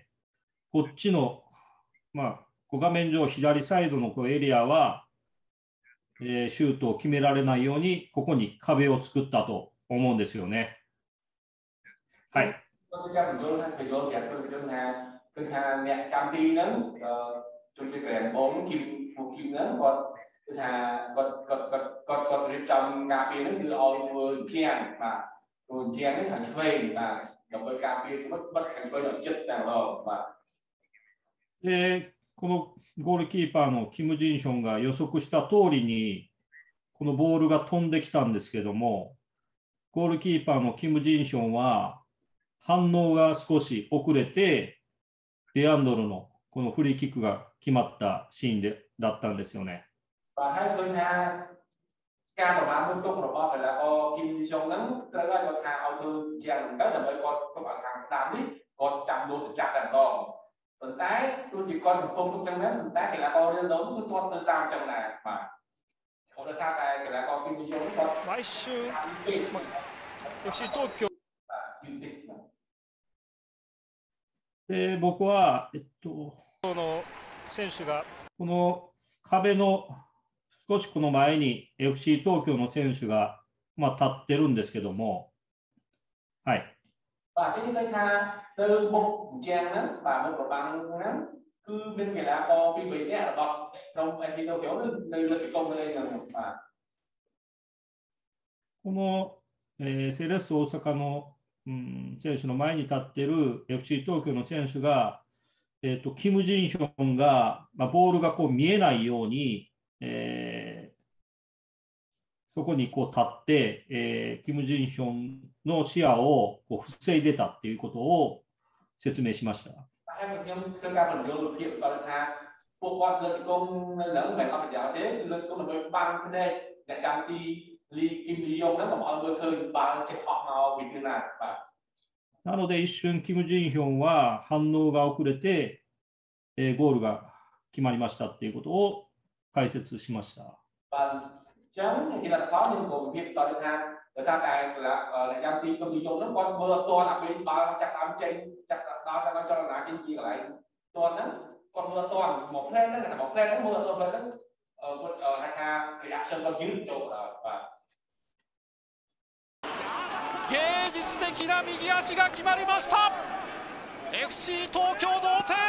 こっちの、まあ、画面上左サイドのこうエリアは、えーシュートを決められないように、ここに壁を作ったと思うんですよね。はい。 tôi sẽ cho mình vô ha, mình vô đẹp hơn hơn hà, hơn hà nhẹ cam đi nữa, tôi sẽ kể bốn kim một kim nữa, còn hơn hà còn còn còn còn còn để trong cà phê nó như oi vừa chèn mà vừa chèn nó thằng phê mà đồng với cà phê mất mất thằng phê nó chết đàng rồi mà で、このゴールキーパーのキム・ジンヒョンが予測した通りに、このボールが飛んできたんですけども、ゴールキーパーのキム・ジンヒョンは、反応が少し遅れて、レアンドロのこのフリーキックが決まったシーンでだったんですよね。 và hai hơn hà ca mà ba mươi chung rồi con phải là con kim sông nắng tới đây con hà ao thư chèn tới là mấy con các bạn hàng đám đi con chạm luôn chạm đàn con tuần tái tôi chỉ con một công trong trăm mét tuần tái thì là con lên lớn cứ con từ tam trăm này mà không được sao này thì là con kim sông con 毎週、まあ、エフシー 東京で、僕は、えっと、 の選手がこの壁の少しこの前に エフシー 東京の選手が、まあ、立ってるんですけども、はい。 và trên cái tha từ một trang đó và một bằng đó cứ bên kia là có bị bị cái là bọc trong anh thì đâu thiếu nơi nơi công nơi là và この、えーセレッソ大阪の、うん、選手の前に立っている エフシー 東京の選手が、えーと、キム・ジンヒョンが、まあ、ボールがこう見えないように、えーそこにこう立って、えー、キム・ジンヒョンの視野をこう防いでたっていうことを説明しました。 hai mình nhưng khi ca mình vô được hiện toàn là bộ quan lên công lớn ngày hôm giờ thế lên công là ban cái đây để chăm thì li kim li yong nó mà mọi người hơn ban chạy họ nào vì thế nào và なので一瞬キム・ジンヒョンは反応が遅れて、えー、ゴールが決まりましたっていうことを解説しました。 và chấm thì là có những vùng hiện toàn là người ta cái là là chăm thì công li yong nó con mưa to là bên ba chắc tám trên chắc đó là cho là trên kia lại toàn đó con mưa toàn một phen đó là một phen nó mưa to lên đó ở hai ca thì action con dưới chỗ và 芸術的な右足が決まりました。 エフシー 東京同点。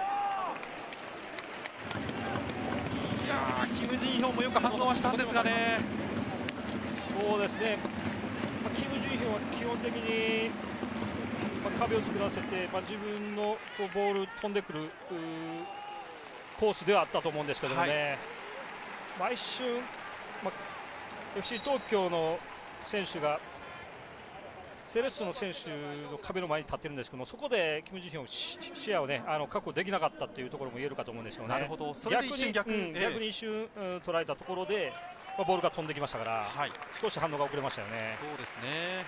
いやー、キム・ジンヒョンもよく反応はしたんですがね。 そうですね、まあ、キム・ジンヒョンは基本的に、まあ、壁を作らせて、まあ、自分のこうボール飛んでくるコースではあったと思うんですけどもね、はい、まあ、一瞬、まあ、エフシー 東京の選手がセレッソの選手の壁の前に立ってるんですけども、そこでキム・ジンヒョン視野を、ね、あの確保できなかったというところも言えるかと思うんですよね。 なるほど、それで一瞬逆に、 うん、逆に一瞬、うん、捉えたところで、まあ、ボールが飛んできましたから、はい、少し反応が遅れましたよね。 そうですね。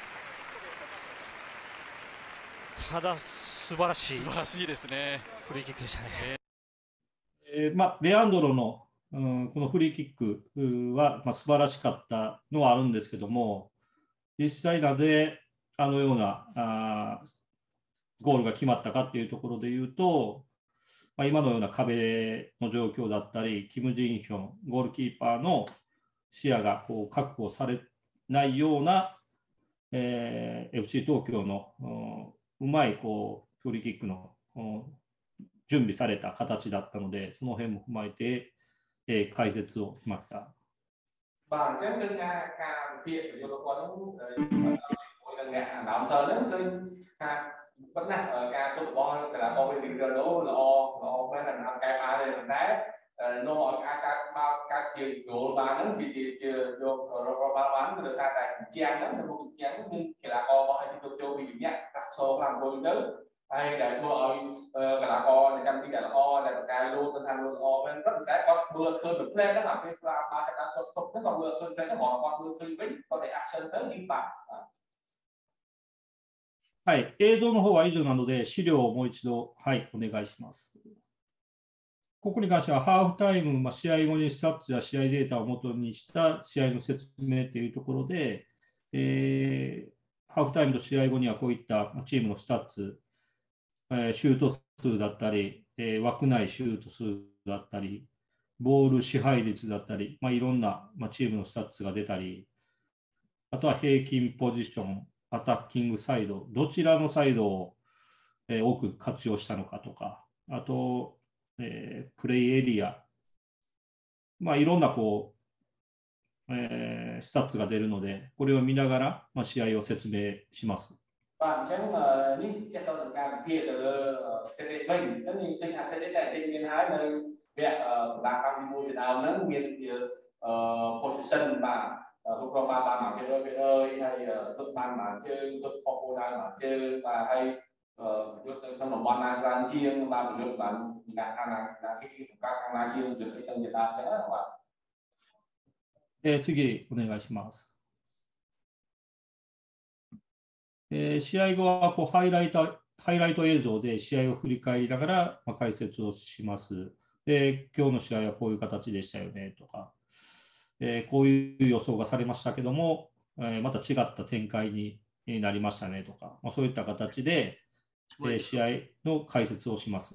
ただ素晴らしい素晴らしいですね。 フリーキックでしたね。 えーまあ、レアンドロの、うん、このフリーキックは、まあ、素晴らしかったのはあるんですけども、実際なぜあのようなあゴールが決まったかっていうところで言うと、まあ、今のような壁の状況だったり、キム・ジンヒョン、ゴールキーパーの視野がこう確保されないような、えー、エフシー 東京の、うん、うまいこうフリーキックの、うん、準備された形だったので、その辺も踏まえて、えー、解説をしました。 bản chất đơn ca ca thiện của tôi có những ngã làm thờ lớn lên ca vẫn là ở ca tụi bò là bò bên đường đó là o là o bên là cái ba đây là đá nó mọi ca ca ba ca chiều chỗ ba nó thì thì vô rồi ba bán người ta tại trang đó là một trang nhưng cái là o mọi thì tôi cho bị nhẹ các số làm tôi lớn hay để mưa cái là o để chăm cái là o là cái luôn tinh thần luôn o bên rất là cái con mưa khơi được lên nó làm cái ba ba cái con phục nó còn mưa khơi lên nó bỏ con mưa khơi vĩnh có thể action tới đi vào。 はい、映像の方は以上なので、資料をもう一度、はい、お願いします。ここに関しては、ハーフタイム、まあ、試合後にスタッツや試合データを元にした試合の説明というところで、えー、 ハーフタイムと試合後にはこういったチームのスタッツ、えー、シュート数だったり、えー、枠内シュート数だったり、ボール支配率だったり、まあ、いろんな、まあ、チームのスタッツが出たり、あとは平均ポジション、アタッキングサイド、どちらのサイドを、えー、多く活用したのかとか、あと、えー、プレイエリア、まあ、いろんなこう、えー、スタッツが出るので、これを見ながら、まあ、試合を説明します。 Và chẳng là những cái tôi được làm kia từ xê đê mình, tất nhiên trên hàng xê đê này trên miền Hải nơi việc làm công mua trên nào nó miền position mà thuộc vào ba ba mà chơi ơi ơi hay xuất ban mà chơi xuất popular mà chơi và hay trong một ban nào ra chiên và một lượng bạn là hàng là là cái các hàng là chiên được trong Việt Nam chẳng hạn bạn. えー、次お願いします。えー、試合後はこうハイライト、ハイライト映像で試合を振り返りながら、まあ、解説をします。で、今日の試合はこういう形でしたよねとか、えー、こういう予想がされましたけども、えー、また違った展開になりましたねとか、まあ、そういった形で、えー、試合の解説をします。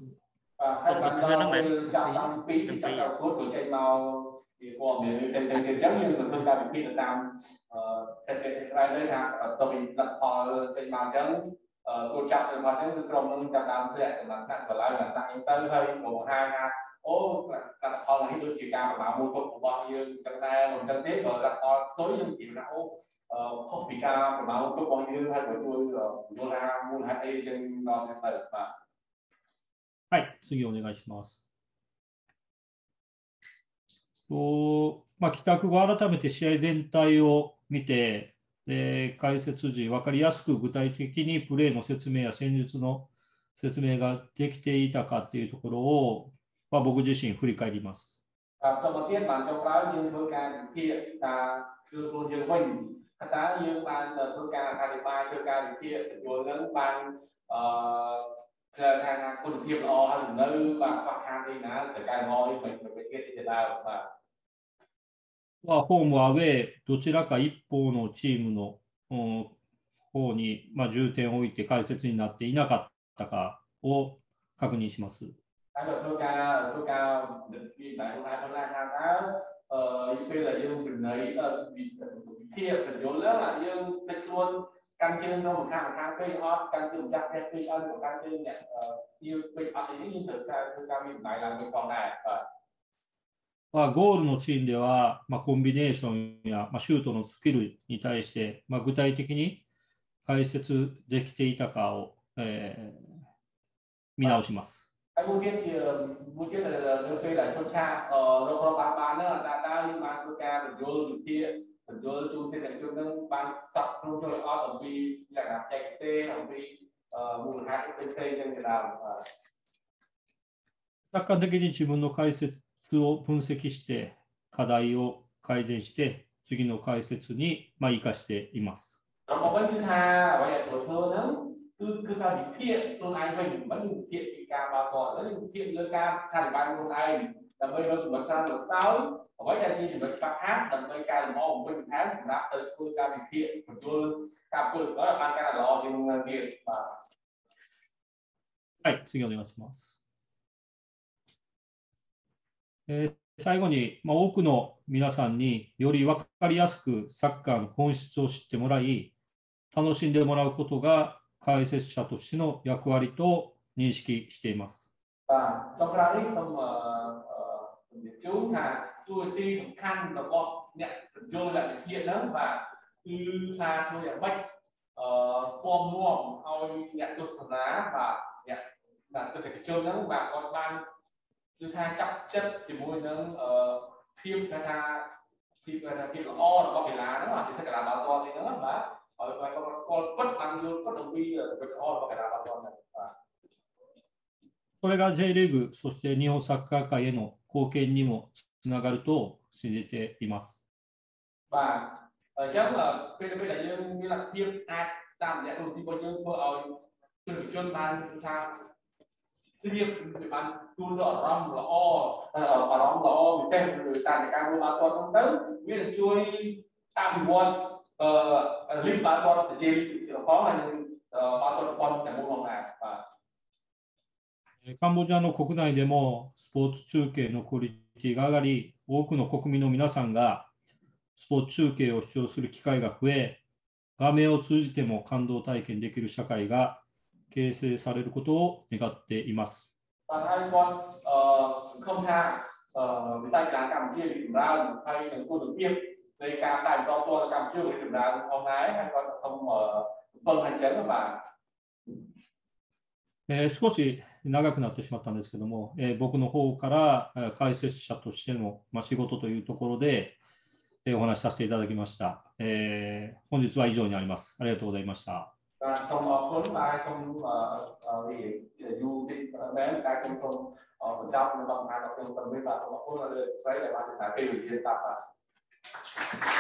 thì của mình trên trên cái giống như mình thương ta bị Việt Nam trên cái cái đấy là tôi bị đặt họ trên mà giống tôi chặt từ mà giống trong nông chặt đam thế mà đặt vào lại là tăng tới hơi một hai ha ô đặt họ là cái đôi chiều cao mà mua thuốc của bao nhiêu trong tay một trăm tiếp rồi đặt họ tối những chiều não không bị cao mà mua thuốc bao nhiêu hay của tôi đô la mua hai tê trên đó cái tờ mà はい、次お願いします。とまあ、帰宅後、改めて試合全体を見て、で解説時、分かりやすく具体的にプレーの説明や戦術の説明ができていたかというところを、まあ、僕自身振り返ります。 đầu tiên bạn trong đó dương thôi ca kia là dương luôn dương mình ta dương ban thôi ca hai mươi ba thôi ca kia rồi lớn ban hàng quân thiệp o hay là nơi và phát hàng thì nó phải cài ngồi mình mình phải kia thì là và ホーム、アウェー、どちらか一方のチームの方に、まあ、重点を置いて解説になっていなかったかを確認します。まあ、ゴールのシーンでは、まあ、コンビネーションや、まあ、シュートのスキルに対して、まあ、具体的に解説できていたかを、えー、見直します。 Mungkin mungkin lebih dari Socha, Roko Bambana, Data Lima Socha, berjual dia, berjual chung tidak chung dengan bang sắp chung cho họ ở vì là làm chạy tê, ở vì mùa hai cái tê trên cái nào. 客観的に自分の解説を分析して課題を改善して次の解説にまあ生かしています。 Một cái thứ hai, vậy là tuổi thơ nó cứ cứ ta bị thiện, tôi ai mình vẫn thiện bị ca bao tuổi, rất thiện lương ca, thành ban luôn ai, làm bây giờ chúng ta được sáu, vậy là chỉ chúng ta hát, làm bây ca làm mong mình hát, chúng ta từ tôi ca bị thiện, của tôi ca tôi đó là ban ca là lo nhưng thiện và はい、次お願いします。えー、最後に、まあ、多くの皆さんにより分かりやすくサッカーの本質を知ってもらい、楽しんでもらうことが解説者としての役割と認識しています。 Và trong cái clip không chú là tôi tin khăn và có nhận sự vô là hiện đó và cứ là tôi nhận bách form mua thôi nhận tôi sản lá và nhận là tôi phải chơi đó và còn ban cứ tha chấp chất thì môi nó phim cái tha phim cái tha phim là o là có phải lá đó mà thì sẽ là bao to thì nó mà ở ngoài con con vất bằng luôn vất đồng bi là cái o là có phải là bao to này. これが J リーグ、そして日本サッカー界への貢献にもつながると信じています。 Và ở trong là bây giờ là như như là phim ai làm để công ty bao nhiêu thôi ở từ chuyên ban tham chuyên nghiệp về ban tu lựa rom là o ở rom là o vì xem người ta thì càng mua bao to tới như là chui tam buồn ờ link bán con thì chỉ có là bán con con tại mua hàng nào và カンボジアの国内でもスポーツ中継のクオリティが上がり、多くの国民の皆さんがスポーツ中継を視聴する機会が増え、画面を通じても感動体験できる社会が形成されることを願っています。 và hai con uh, không tha uh, người ta là Campuchia bị điểm ra hay là cô được tiêm đây cam tại do tôi Campuchia bị điểm ra hôm nay hai con không ở phân hành chấn mà えー、少し長くなってしまったんですけども、えー、僕の方から解説者としての、まあ、仕事というところで、えー、お話しさせていただきました、えー。本日は以上になります。ありがとうございました。 không có cuốn bài không vì du lịch bé cái không không phần trăm bằng hai học sinh phần mấy bạn không có cuốn là giấy để bạn phải kêu gì yên tâm à